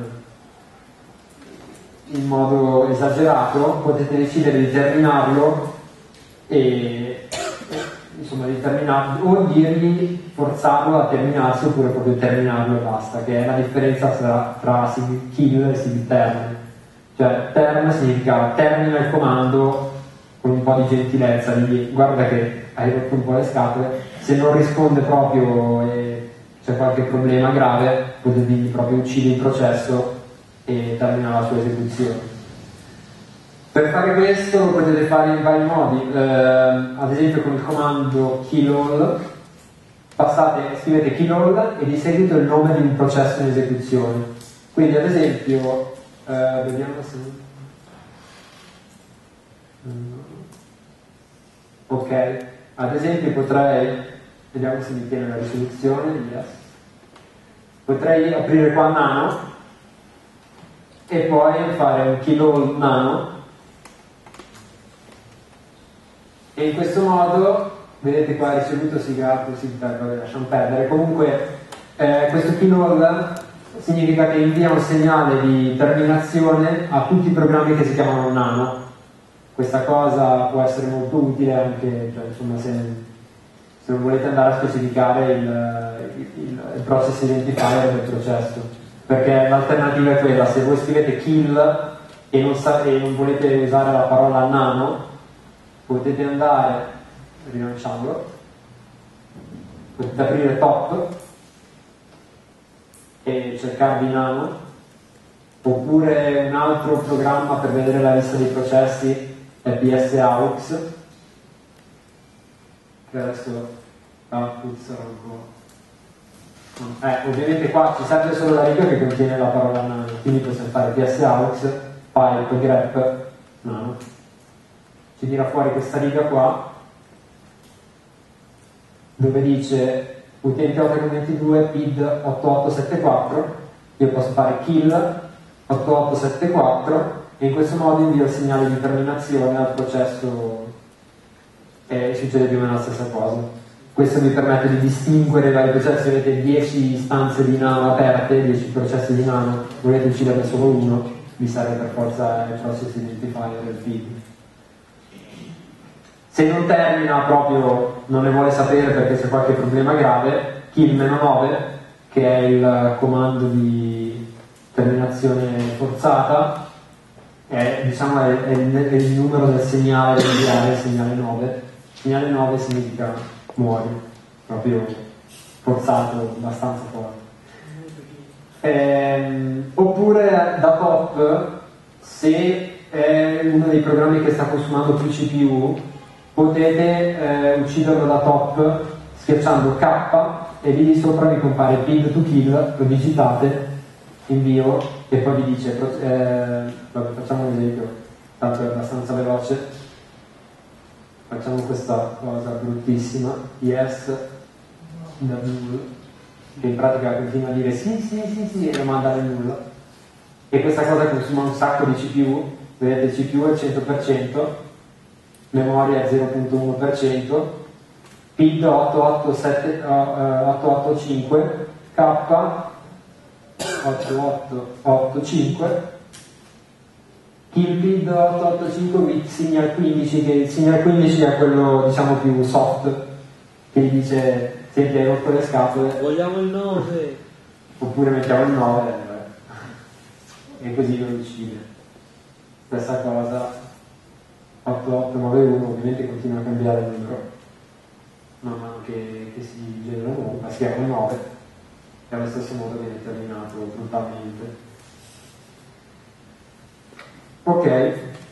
in modo esagerato, potete decidere di terminarlo o dirgli forzarlo a terminarsi oppure proprio terminarlo e basta, che è la differenza tra SIGKILL e SIGTERN. Cioè term significa termina il comando con un po' di gentilezza, digli guarda che hai rotto un po' le scatole, se non risponde proprio e c'è qualche problema grave potete dirgli proprio uccidi il processo e termina la sua esecuzione. Per fare questo lo potete fare in vari modi, ad esempio con il comando killall scrivete killall e di seguito il nome di un processo in esecuzione. Quindi ad esempio vediamo se ok, ad esempio potrei, vediamo se mi tiene la risoluzione, yes. Potrei aprire qua nano e poi fare un killall nano e in questo modo vedete qua ricevuto sigato, lasciamo perdere. Comunque questo killall significa che invia un segnale di terminazione a tutti i programmi che si chiamano nano. Questa cosa può essere molto utile anche, se se non volete andare a specificare il process identifier del processo, perché l'alternativa è quella: se voi scrivete kill e non volete usare la parola nano, potete andare, rilanciamolo, potete aprire top e cercarvi nano, oppure un altro programma per vedere la lista dei processi è PSaux, che adesso output sarà un po'. Ovviamente qua ci serve solo la riga che contiene la parola nano, quindi possiamo fare PSaux, file grep nano, ci tira fuori questa riga qua dove dice utente 822 PID 8874, io posso fare kill 8874 e in questo modo invio il segnale di terminazione al processo e succede più o meno la stessa cosa. Questo vi permette di distinguere i vari processi. Avete 10 istanze di nano aperte, 10 processi di nano, volete ucciderne solo uno, vi serve per forza il process identifier del feed. Se non termina proprio, non ne vuole sapere perché c'è qualche problema grave, kill-9, che è il comando di terminazione forzata, è il numero del segnale da inviare, il segnale 9. Segnale 9 significa muori, proprio forzato, abbastanza forte. Oppure da top, se è uno dei programmi che sta consumando più CPU, potete ucciderlo da top schiacciando K e lì di sopra vi compare ping to kill, lo digitate, invio e poi vi dice facciamo un esempio, tanto è abbastanza veloce, facciamo questa cosa bruttissima, yes da null, che in pratica continua a dire sì e lo manda nel nulla, e questa cosa consuma un sacco di CPU. Vedete, CPU è il 100%, memoria è 0.1%, PID 8885, K 8885, kill PID 885 with signal 15, che il signal 15 è quello diciamo più soft, che gli dice senti hai rotto le scatole, vogliamo il 9, oppure mettiamo il 9 e così lo uccide. Stessa cosa 8891, ovviamente continua a cambiare il numero man mano che si genera un nuovo, ma si chiama 9 e allo stesso modo viene terminato brutalmente. Ok,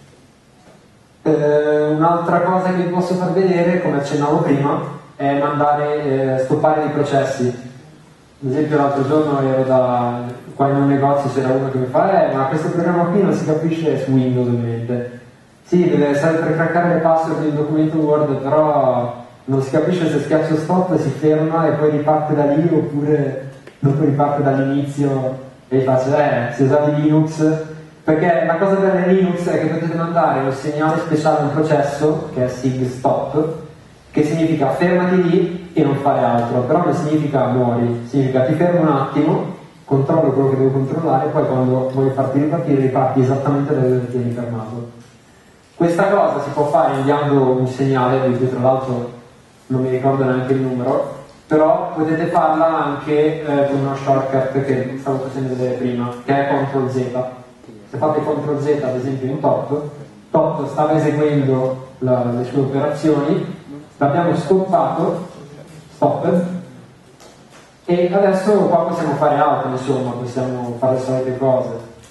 un'altra cosa che vi posso far vedere, come accennavo prima, è stoppare dei processi. Ad esempio l'altro giorno ero qua in un negozio, c'era uno che mi fa ma questo programma qui non si capisce su Windows ovviamente. Sì, deve sempre craccare le password di un documento Word, però non si capisce se schiaccio stop si ferma e poi riparte da lì oppure dopo riparte dall'inizio e gli faccio se usate Linux, perché la cosa bella di Linux è che potete mandare un segnale speciale a un processo che è sig stop, che significa fermati lì e non fare altro, però non significa muori, significa ti fermo un attimo, controllo quello che devo controllare e poi quando voglio farti ripartire riparti esattamente da dove ti eri fermato. Questa cosa si può fare inviando un segnale, di cui tra l'altro non mi ricordo neanche il numero, però potete farla anche con una shortcut che stavo facendo vedere prima, che è CTRL Z. Se fate CTRL Z ad esempio in top stava eseguendo le sue operazioni, l'abbiamo stoppato, stop, e adesso qua possiamo fare altro, insomma, possiamo fare le solite cose.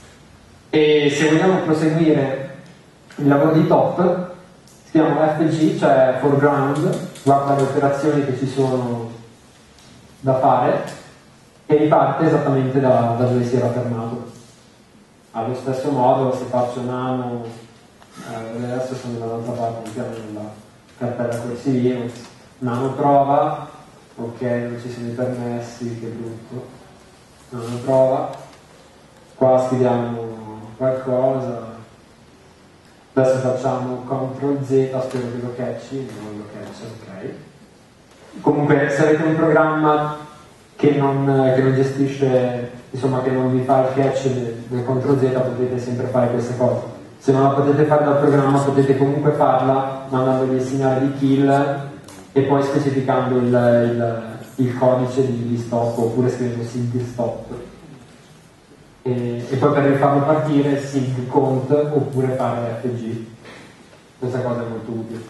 E se vogliamo proseguire il lavoro di top, scriviamo FG, cioè foreground, guarda le operazioni che ci sono da fare e riparte esattamente da dove si era fermato. Allo stesso modo, se faccio nano, adesso sono dall'altra parte, mi chiamo nella cartella corsi Linux, nano prova, ok, non ci sono i permessi, che brutto, nano prova, qua scriviamo qualcosa, adesso facciamo CTRL Z, spero che lo catchi, non lo catch, ok. Comunque se avete un programma che non gestisce, insomma che non vi fa il catch del CTRL Z, potete sempre fare queste cose. Se non la potete fare dal programma potete comunque farla mandandogli il segnale di kill e poi specificando il codice di stop oppure scrivendo sig stop. E poi per rifarlo partire sig cont oppure fare fg. Questa cosa è molto utile.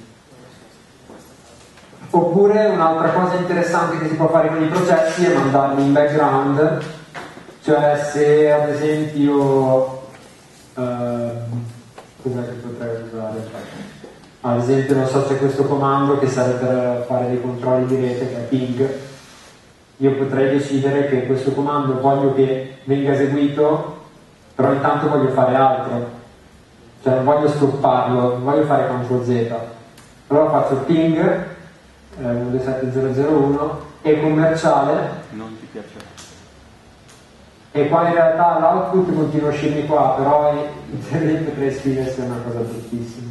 Oppure un'altra cosa interessante che si può fare con i processi è mandarli in background, cioè se ad esempio cos'è che potrei usare? Ad esempio non so, c'è questo comando che serve per fare dei controlli di rete che è ping. Io potrei decidere che questo comando voglio che venga eseguito, però intanto voglio fare altro, cioè non voglio stopparlo, non voglio fare CTRL Z. Allora faccio ping 127.0.0.1 e commerciale, Non ti piacerà. e qua in realtà l'output continua a uscirmi qua, però in teoria potrei scrivere sia una cosa bruttissima.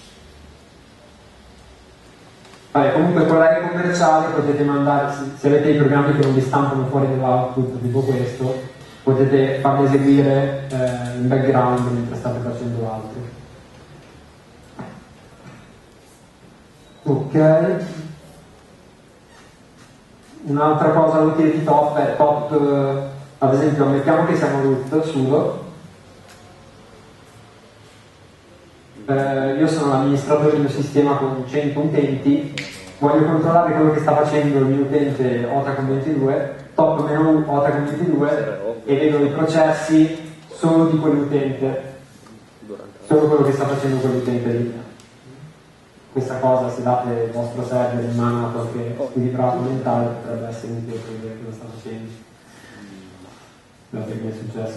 Vabbè, comunque con l'area commerciale potete mandare, se avete i programmi che non vi stampano fuori dell'output tipo questo, potete farli eseguire in background mentre state facendo altro. Ok. Un'altra cosa utile di top è top, ad esempio mettiamo che siamo root sudo. Io sono l'amministratore del mio sistema con 100 utenti, voglio controllare quello che sta facendo il mio utente OTACOM22, top-u OTACOM22, e vedo i processi solo di quell'utente, solo quello che sta facendo quell'utente lì. Questa cosa, se date il vostro server in mano a qualche squilibrato mentale, potrebbe essere utile per vedere cosa sta facendo. Guardate che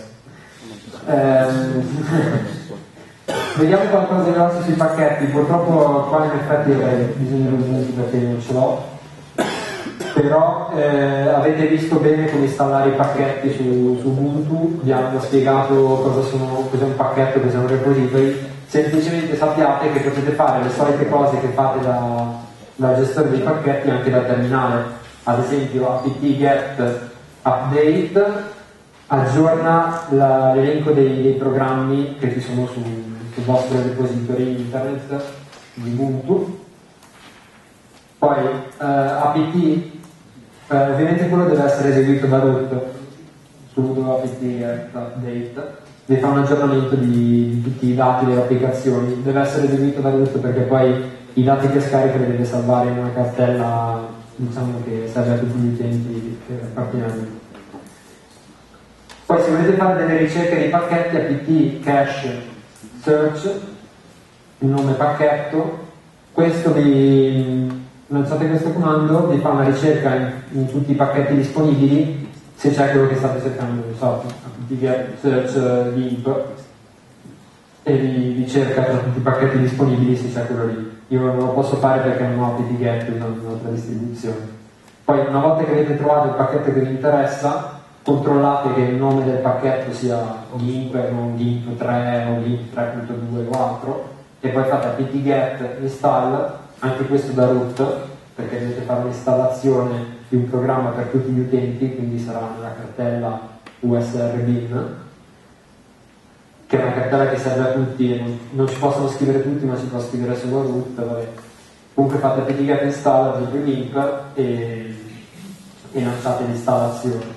è successo. Vediamo qualcosa di grosso sui pacchetti. Purtroppo qua in effetti avrei bisogno di un perché non ce l'ho, però avete visto bene come installare i pacchetti su Ubuntu. Vi hanno spiegato cos'è un pacchetto, cos'è un repository. Semplicemente sappiate che potete fare le solite cose che fate da gestore dei pacchetti anche da terminale. Ad esempio apt-get update aggiorna l'elenco dei programmi che ci sono sul vostro repository internet di Ubuntu. Poi apt, ovviamente quello deve essere eseguito da root, sudo apt-get update, deve fare un aggiornamento di tutti i dati delle applicazioni, deve essere eseguito da root perché poi i dati che scarica li deve salvare in una cartella, diciamo, che serve a tutti gli utenti che appartengono. Poi se volete fare delle ricerche dei pacchetti, apt cache search, il nome pacchetto, questo lanciate questo comando, vi fa una ricerca in tutti i pacchetti disponibili, se c'è quello che state cercando, non so, apt search gimp, e vi cerca tra tutti i pacchetti disponibili se c'è quello lì. Io non lo posso fare perché non ho apt-get, usando un'altra distribuzione. Poi una volta che avete trovato il pacchetto che vi interessa, controllate che il nome del pacchetto sia GIMP e non GIMP 3 o GIMP 3.2 o altro, e poi fate apt-get install, anche questo da root, perché dovete fare un'installazione di un programma per tutti gli utenti, quindi sarà nella cartella usr-bin, che è una cartella che serve a tutti e non ci possono scrivere tutti, ma ci può scrivere solo root. Vabbè. Comunque fate apt-get install, ad esempio GIMP, e lanciate l'installazione.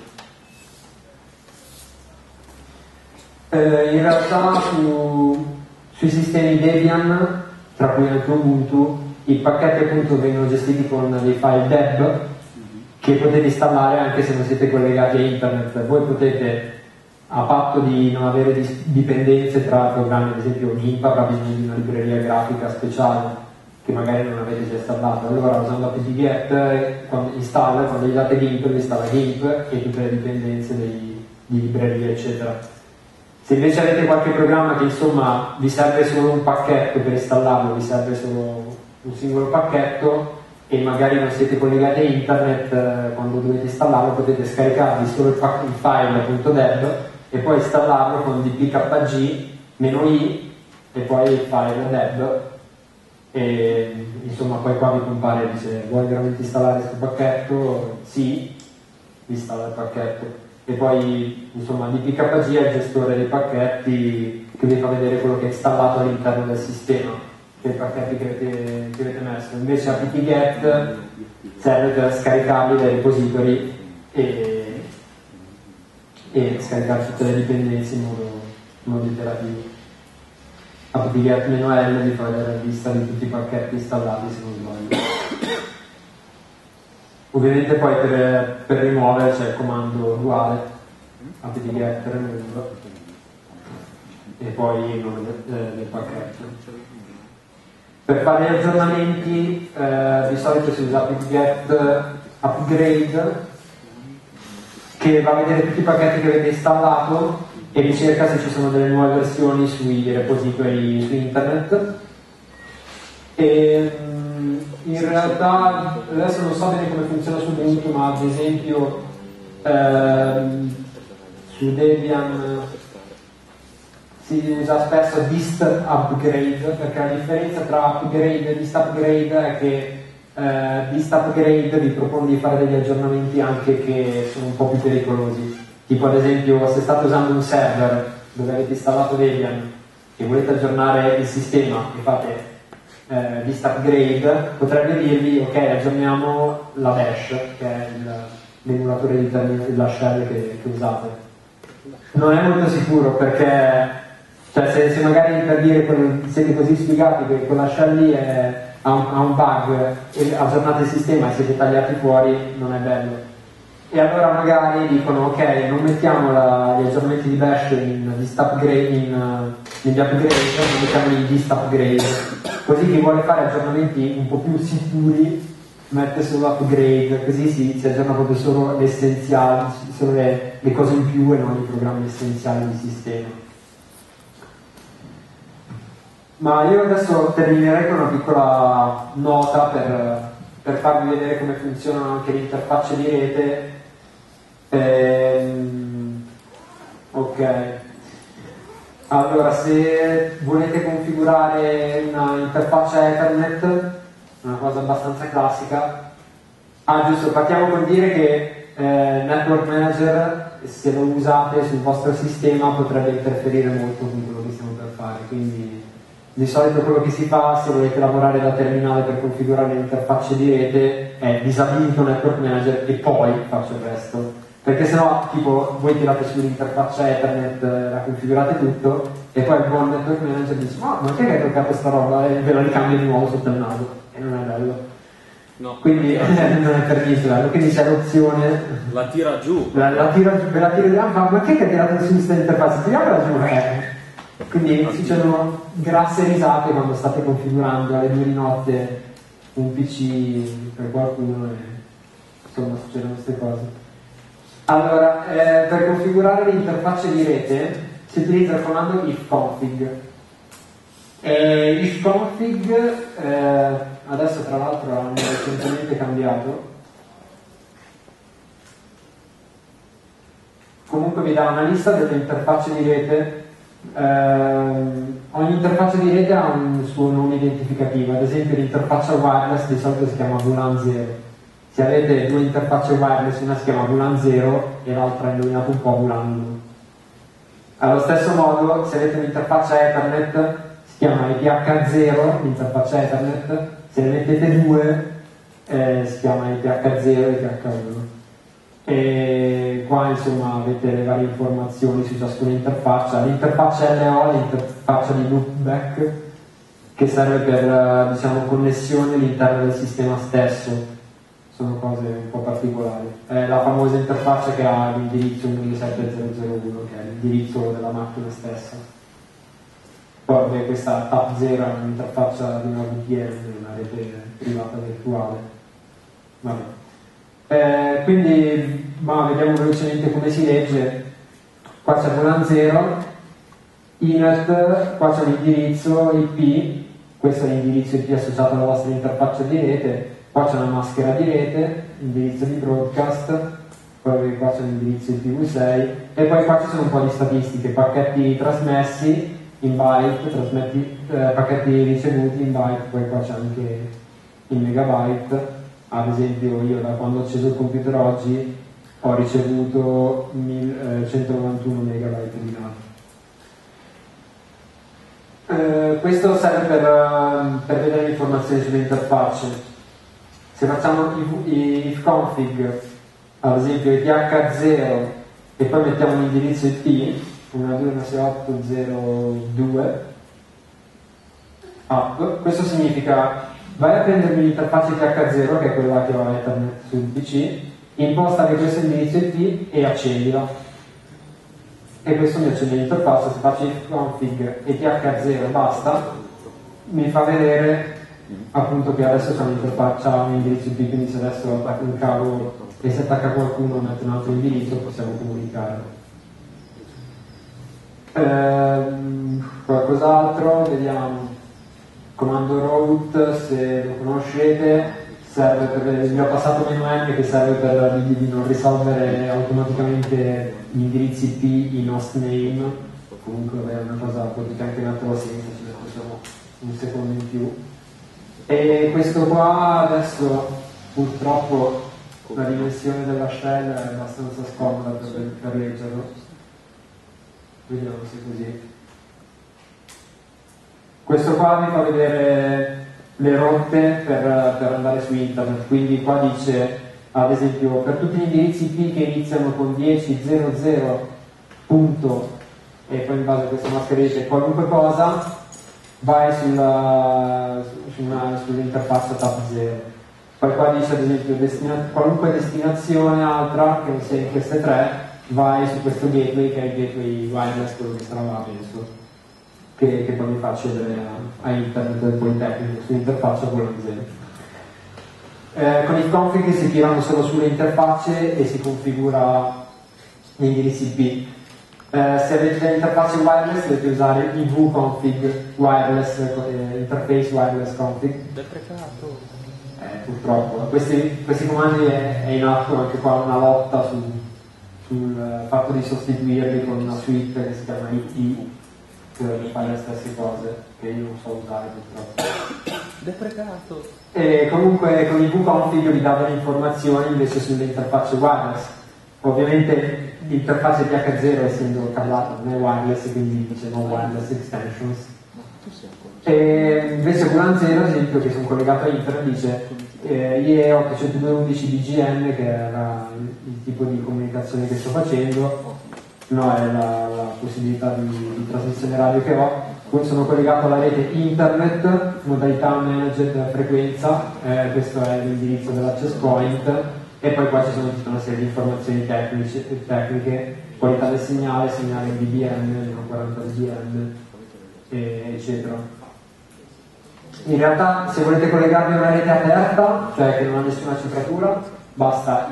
In realtà sui sistemi Debian, tra cui anche Ubuntu, i pacchetti appunto vengono gestiti con dei file deb che potete installare anche se non siete collegati a internet. Voi potete, a patto di non avere dipendenze tra programmi, ad esempio GIMP avrà bisogno di una libreria grafica speciale che magari non avete già installato, allora usando apt-get quando gli date GIMP vi installa GIMP e tutte le dipendenze di librerie eccetera. Se invece avete qualche programma che insomma vi serve solo un pacchetto per installarlo, vi serve solo un singolo pacchetto e magari non siete collegati a internet, quando dovete installarlo potete scaricarvi solo il file.deb e poi installarlo con dpkg-i e poi il file deb, e insomma poi qua vi compare, dice vuoi veramente installare questo pacchetto? Sì, vi installa il pacchetto. E poi insomma dpkg è il gestore dei pacchetti che vi fa vedere quello che è installato all'interno del sistema, che i pacchetti che avete messo. Invece apt-get serve per scaricarli dai repository e scaricare tutte le dipendenze in modo iterativo. apt-get-l vi fa vedere la lista di tutti i pacchetti installati, se non sbaglio. Ovviamente poi per rimuovere c'è il comando uguale apt-get remove e poi il nome del pacchetto. Per fare gli aggiornamenti di solito si usa apt-get upgrade, che va a vedere tutti i pacchetti che avete installato e ricerca se ci sono delle nuove versioni sui repository su internet. E in realtà adesso non so bene come funziona su Ubuntu, ma ad esempio su Debian si usa spesso dist upgrade, perché la differenza tra upgrade e dist upgrade è che dist upgrade vi propone di fare degli aggiornamenti anche che sono un po' più pericolosi, tipo ad esempio se state usando un server dove avete installato Debian e volete aggiornare il sistema e fate dist upgrade, potrebbe dirvi ok, aggiorniamo la bash, che è l'emulatore di terminale della shell che usate. Non è molto sicuro, perché cioè, se magari per dire siete così sfigati che quella shell lì ha un bug e aggiornate il sistema e siete tagliati fuori, non è bello. E allora magari dicono ok, non mettiamo gli aggiornamenti di bash in dist upgrade, negli upgrade, non mettiamo in dist upgrade, così chi vuole fare aggiornamenti un po' più sicuri mette solo upgrade, così si aggiorna proprio solo l'essenziale, solo le cose in più e non i programmi essenziali del sistema. Ma io adesso terminerei con una piccola nota per farvi vedere come funzionano anche le interfacce di rete. Ok, allora se volete configurare una interfaccia Ethernet, una cosa abbastanza classica, giusto, partiamo col dire che Network Manager, se lo usate sul vostro sistema, potrebbe interferire molto con quello che stiamo per fare, quindi di solito quello che si fa, se volete lavorare da terminale per configurare le interfacce di rete, è disabilito Network Manager e poi faccio il resto, perché sennò tipo voi tirate sull'interfaccia Ethernet, la configurate tutto e poi il buon Network Manager dice ma che hai toccato sta roba e ve la ricambia di nuovo sotto il naso e non è bello. No, quindi non è per niente bello, quindi c'è l'opzione, la tira giù, la tira giù, ve la tira giù, ma che hai tirato su questa interfaccia? Tiriamola giù, Quindi succedono grasse risate quando state configurando alle 2 di notte un PC per qualcuno e insomma succedono queste cose. Allora, per configurare le interfacce di rete si utilizza il comando ifconfig. Ifconfig adesso tra l'altro hanno recentemente cambiato. Comunque vi dà una lista delle interfacce di rete. Ogni interfaccia di rete ha un suo nome identificativo, ad esempio l'interfaccia wireless di solito si chiama VLAN 0. Se avete 2 interfacce wireless, una si chiama VLAN 0 e l'altra, indovinate un po', VLAN 1. Allo stesso modo, se avete un'interfaccia Ethernet si chiama IPH0, l'interfaccia Ethernet, se ne mettete 2 si chiama IPH0 e IPH1. E qua insomma avete le varie informazioni su ciascuna interfaccia. L'interfaccia LO, l'interfaccia di loopback, che serve per diciamo connessione all'interno del sistema stesso, sono cose un po' particolari. È la famosa interfaccia che ha l'indirizzo 17001, che è l'indirizzo della macchina stessa. Poi questa TAP0 è un'interfaccia di una VPN, una rete privata virtuale. Vabbè. Quindi vediamo velocemente come si legge. Qua c'è VLAN 0, INET, qua c'è l'indirizzo IP, questo è l'indirizzo IP associato alla vostra interfaccia di rete, qua c'è una maschera di rete, indirizzo di broadcast, poi qua c'è l'indirizzo IP V6 e poi qua ci sono un po' di statistiche, pacchetti trasmessi in byte, pacchetti ricevuti in byte, poi qua c'è anche in megabyte. Ad esempio io da quando ho acceso il computer oggi ho ricevuto 191 megabyte di dati. Questo serve per vedere le informazioni sulle interfacce. Se facciamo if config, ad esempio eth0 e poi mettiamo un indirizzo IP 1.2.168.0.2 app, questo significa vai a prendermi l'interfaccia eth0, che è quella che ho a Ethernet sul PC, impostami questo indirizzo IP e accendila. E questo mi accende l'interfaccia. Se faccio if config eth0 basta, mi fa vedere appunto che adesso c'è un'interfaccia, un indirizzo IP, quindi se adesso attacco un cavo e se attacca qualcuno mette un altro indirizzo possiamo comunicare. Qualcos'altro, vediamo. Comando route, se lo conoscete, serve per, vi ho passato -m che serve per dirgli di non risolvere automaticamente gli indirizzi IP in hostname. Comunque è una cosa potete anche metterlo senza, ci mettiamo un secondo in più. E questo qua adesso purtroppo la dimensione della shell è abbastanza scomoda per leggerlo. Vediamo se è così. Questo qua vi fa vedere le rotte per andare su internet, quindi qua dice ad esempio per tutti gli indirizzi IP che iniziano con 10.00 punto e poi in base a questa mascherina qualunque cosa vai sull'interfaccia tab 0. Poi qua dice ad esempio qualunque destinazione altra che non sia in queste tre, vai su questo gateway che è il gateway wireless, quello che sarà là penso, che poi mi fa accedere a internet del Politecnico sull'interfaccia con 0. Con il config si tirano solo sulle interfacce e si configura gli indirizzi IP. Se avete delle interfacce wireless dovete usare ivconfig wireless, interface wireless config. Deprecato. Purtroppo questi comandi è in atto anche qua una lotta sul fatto di sostituirli con una suite che si chiama IT per fare le stesse cose che io non so usare purtroppo. Deprecato. E comunque con ivconfig vi dà delle informazioni invece sulle interfacce wireless. Ovviamente l'interfaccia eth0 essendo cablata non è wireless, quindi dice no wireless extensions. E invece VLAN 0 ad esempio che sono collegato a internet dice IE 802.11 BGN, che era il tipo di comunicazione che sto facendo, no, è la possibilità di trasmissione radio che ho. Poi sono collegato alla rete internet, modalità managed frequenza, questo è l'indirizzo dell'access point, e poi qua ci sono tutta una serie di informazioni tecniche, qualità del segnale, segnale dBm, 40 dBm, eccetera. In realtà se volete collegarvi a una rete aperta, cioè che non ha nessuna cifratura, basta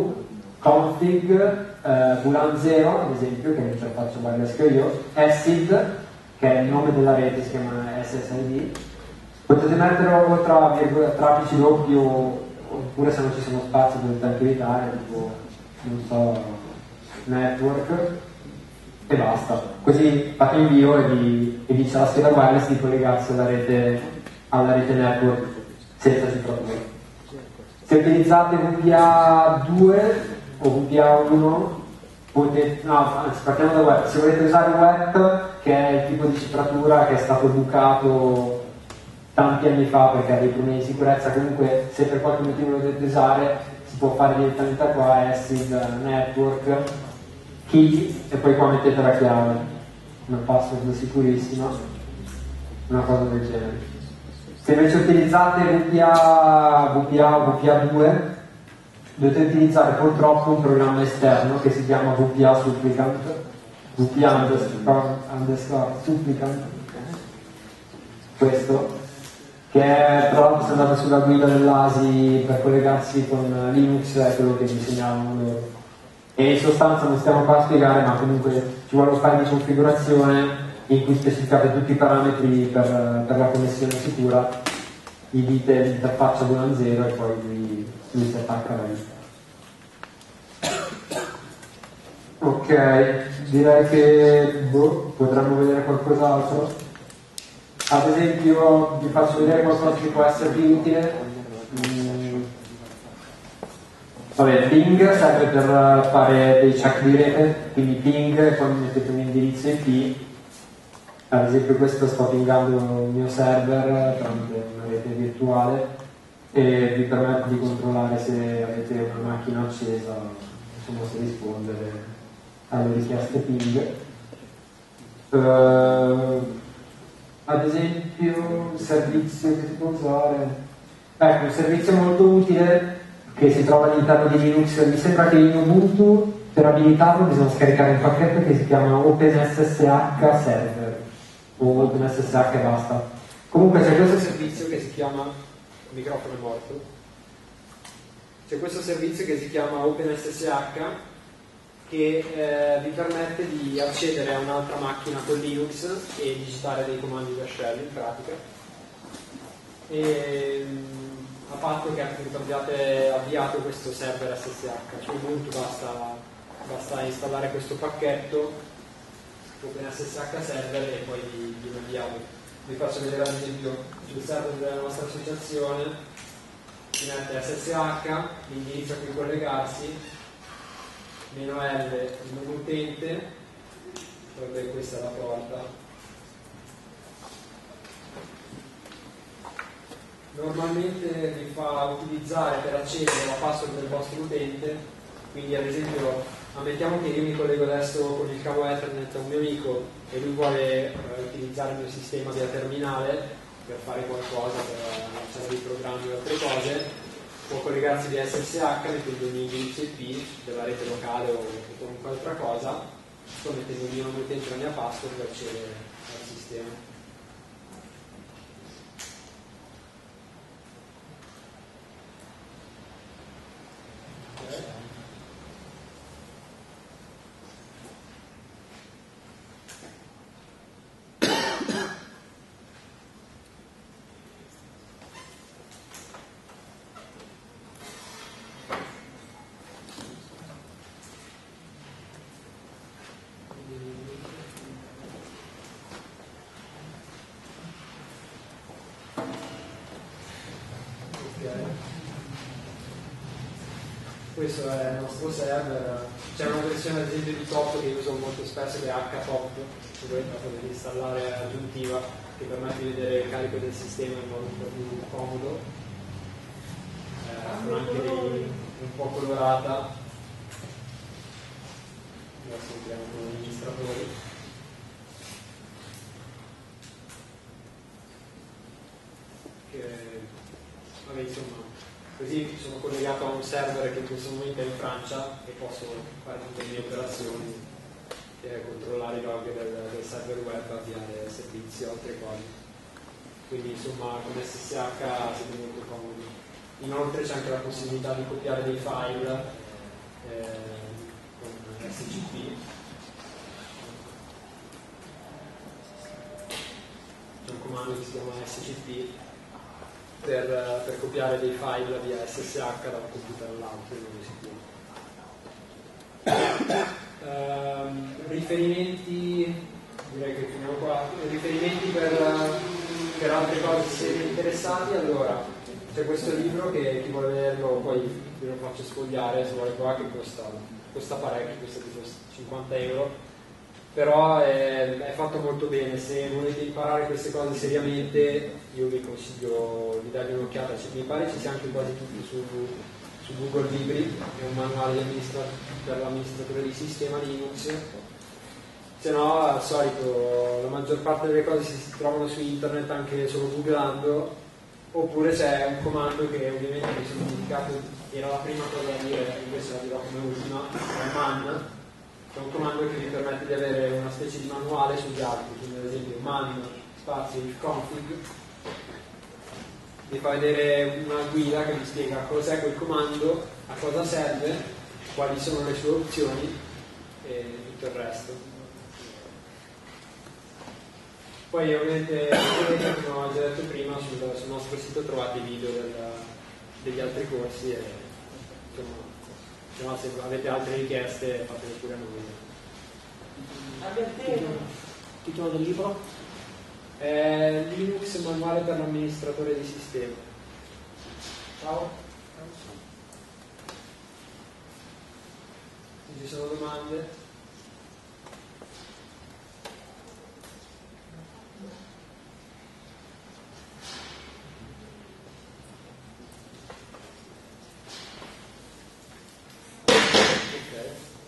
ivconfig VLAN 0 ad esempio, che è l'interfaccia wireless che ho io, SID, che è il nome della rete, si chiama SSID. Potete metterlo tra traffici doppi oppure se non ci sono spazi dovete anche evitare, tipo non so, network, e basta. Così fate invio e vi dice alla scheda wireless di collegarsi alla rete network senza cifratura. Se utilizzate VPA2 o VPA1 potete, partiamo da web. Se volete usare web, che è il tipo di cifratura che è stato bucato tanti anni fa perché ha dei problemi di sicurezza, comunque se per qualche motivo lo dovete usare si può fare direttamente qua, SID network key, e poi qua mettete la chiave, una password sicurissima, una cosa del genere. Se invece utilizzate VPA o VPA2 dovete utilizzare purtroppo un programma esterno che si chiama VPA Supplicant, VPA underscore Supplicant, questo, che è, tra l'altro se andate sulla guida dell'ASI per collegarsi con Linux è quello che vi insegnavano loro. E in sostanza non stiamo qua a spiegare, ma comunque ci vuole un file di configurazione in cui specificate tutti i parametri per la connessione sicura, gli dite l'interfaccia VLAN 0 e poi lui si attacca alla lista. Ok, direi che potremmo vedere qualcos'altro. Ad esempio vi faccio vedere qualcosa che può essere più utile. Vabbè, ping serve per fare dei check di rete, quindi ping quando mettete un indirizzo IP Ad esempio questo sto pingando il mio server tramite una rete virtuale e vi permette di controllare se avete una macchina accesa, insomma se rispondere alle richieste ping. Ad esempio un servizio che si può usare, ecco, un servizio molto utile che si trova all'interno di Linux, mi sembra che in Ubuntu per abilitarlo bisogna scaricare un pacchetto che si chiama OpenSSH Server o OpenSSH e basta. Comunque c'è questo servizio che si chiama, il microfono è morto, c'è questo servizio che si chiama OpenSSH che vi permette di accedere a un'altra macchina con Linux e digitare dei comandi da shell in pratica. E a patto che appunto abbiate avviato questo server SSH, su Ubuntu basta installare questo pacchetto OpenSSH server e poi vi avviamo. Vi faccio vedere ad esempio sul server della nostra associazione, si mette SSH, l'indirizzo a cui collegarsi, -L il nome utente, poi questa è la porta. Normalmente vi fa utilizzare per accedere la password del vostro utente, quindi ad esempio ammettiamo che io mi collego adesso con il cavo Ethernet a un mio amico e lui vuole utilizzare il mio sistema via terminale per fare qualcosa, per lanciare dei programmi o altre cose, può collegarsi via SSH mettendo un indirizzo IP della rete locale o qualunque altra cosa, sto mettendo il mio nome utente e la mia password per accedere al sistema. Questo è il nostro server, c'è una versione ad esempio di top che uso molto spesso che è HTOP, se volete la potete installare aggiuntiva, che permette di vedere il carico del sistema in modo un po' più comodo, con anche un po' colorata. Adesso entriamo con gli amministratori. Vabbè, insomma, così sono collegato a un server che in questo momento è in Francia e posso fare tutte le mie operazioni e controllare i log del server web, avviare servizi o altre cose. Quindi insomma con SSH siete molto comodi. Inoltre c'è anche la possibilità di copiare dei file con SCP. C'è un comando che si chiama SCP per copiare dei file via SSH da un computer all'altro, riferimenti, direi che finiamo qua. Riferimenti per altre cose, se siete interessati, allora c'è questo libro che chi vuole vederlo poi ve lo faccio sfogliare se vuole qua, che costa parecchio, costa tipo 50 euro, però è fatto molto bene. Se volete imparare queste cose seriamente io vi consiglio di dargli un'occhiata. Mi pare ci sia anche quasi tutto su Google Libri, è un manuale per l'amministratore di sistema Linux. Se no, al solito la maggior parte delle cose si trovano su internet anche solo googlando, oppure c'è un comando che ovviamente mi sono dimenticato, era la prima cosa da dire, invece la dirò come ultima, è man. È un comando che vi permette di avere una specie di manuale sugli altri, quindi ad esempio man spazio ifconfig vi fa vedere una guida che vi spiega cos'è quel comando, a cosa serve, quali sono le sue opzioni e tutto il resto. Poi ovviamente, come ho già detto prima, sul nostro sito trovate i video degli altri corsi e insomma, se no, se avete altre richieste fatele pure a noi. Titolo del libro? Linux manuale per l'amministratore di sistema. Ciao. Se ci sono domande. Ok.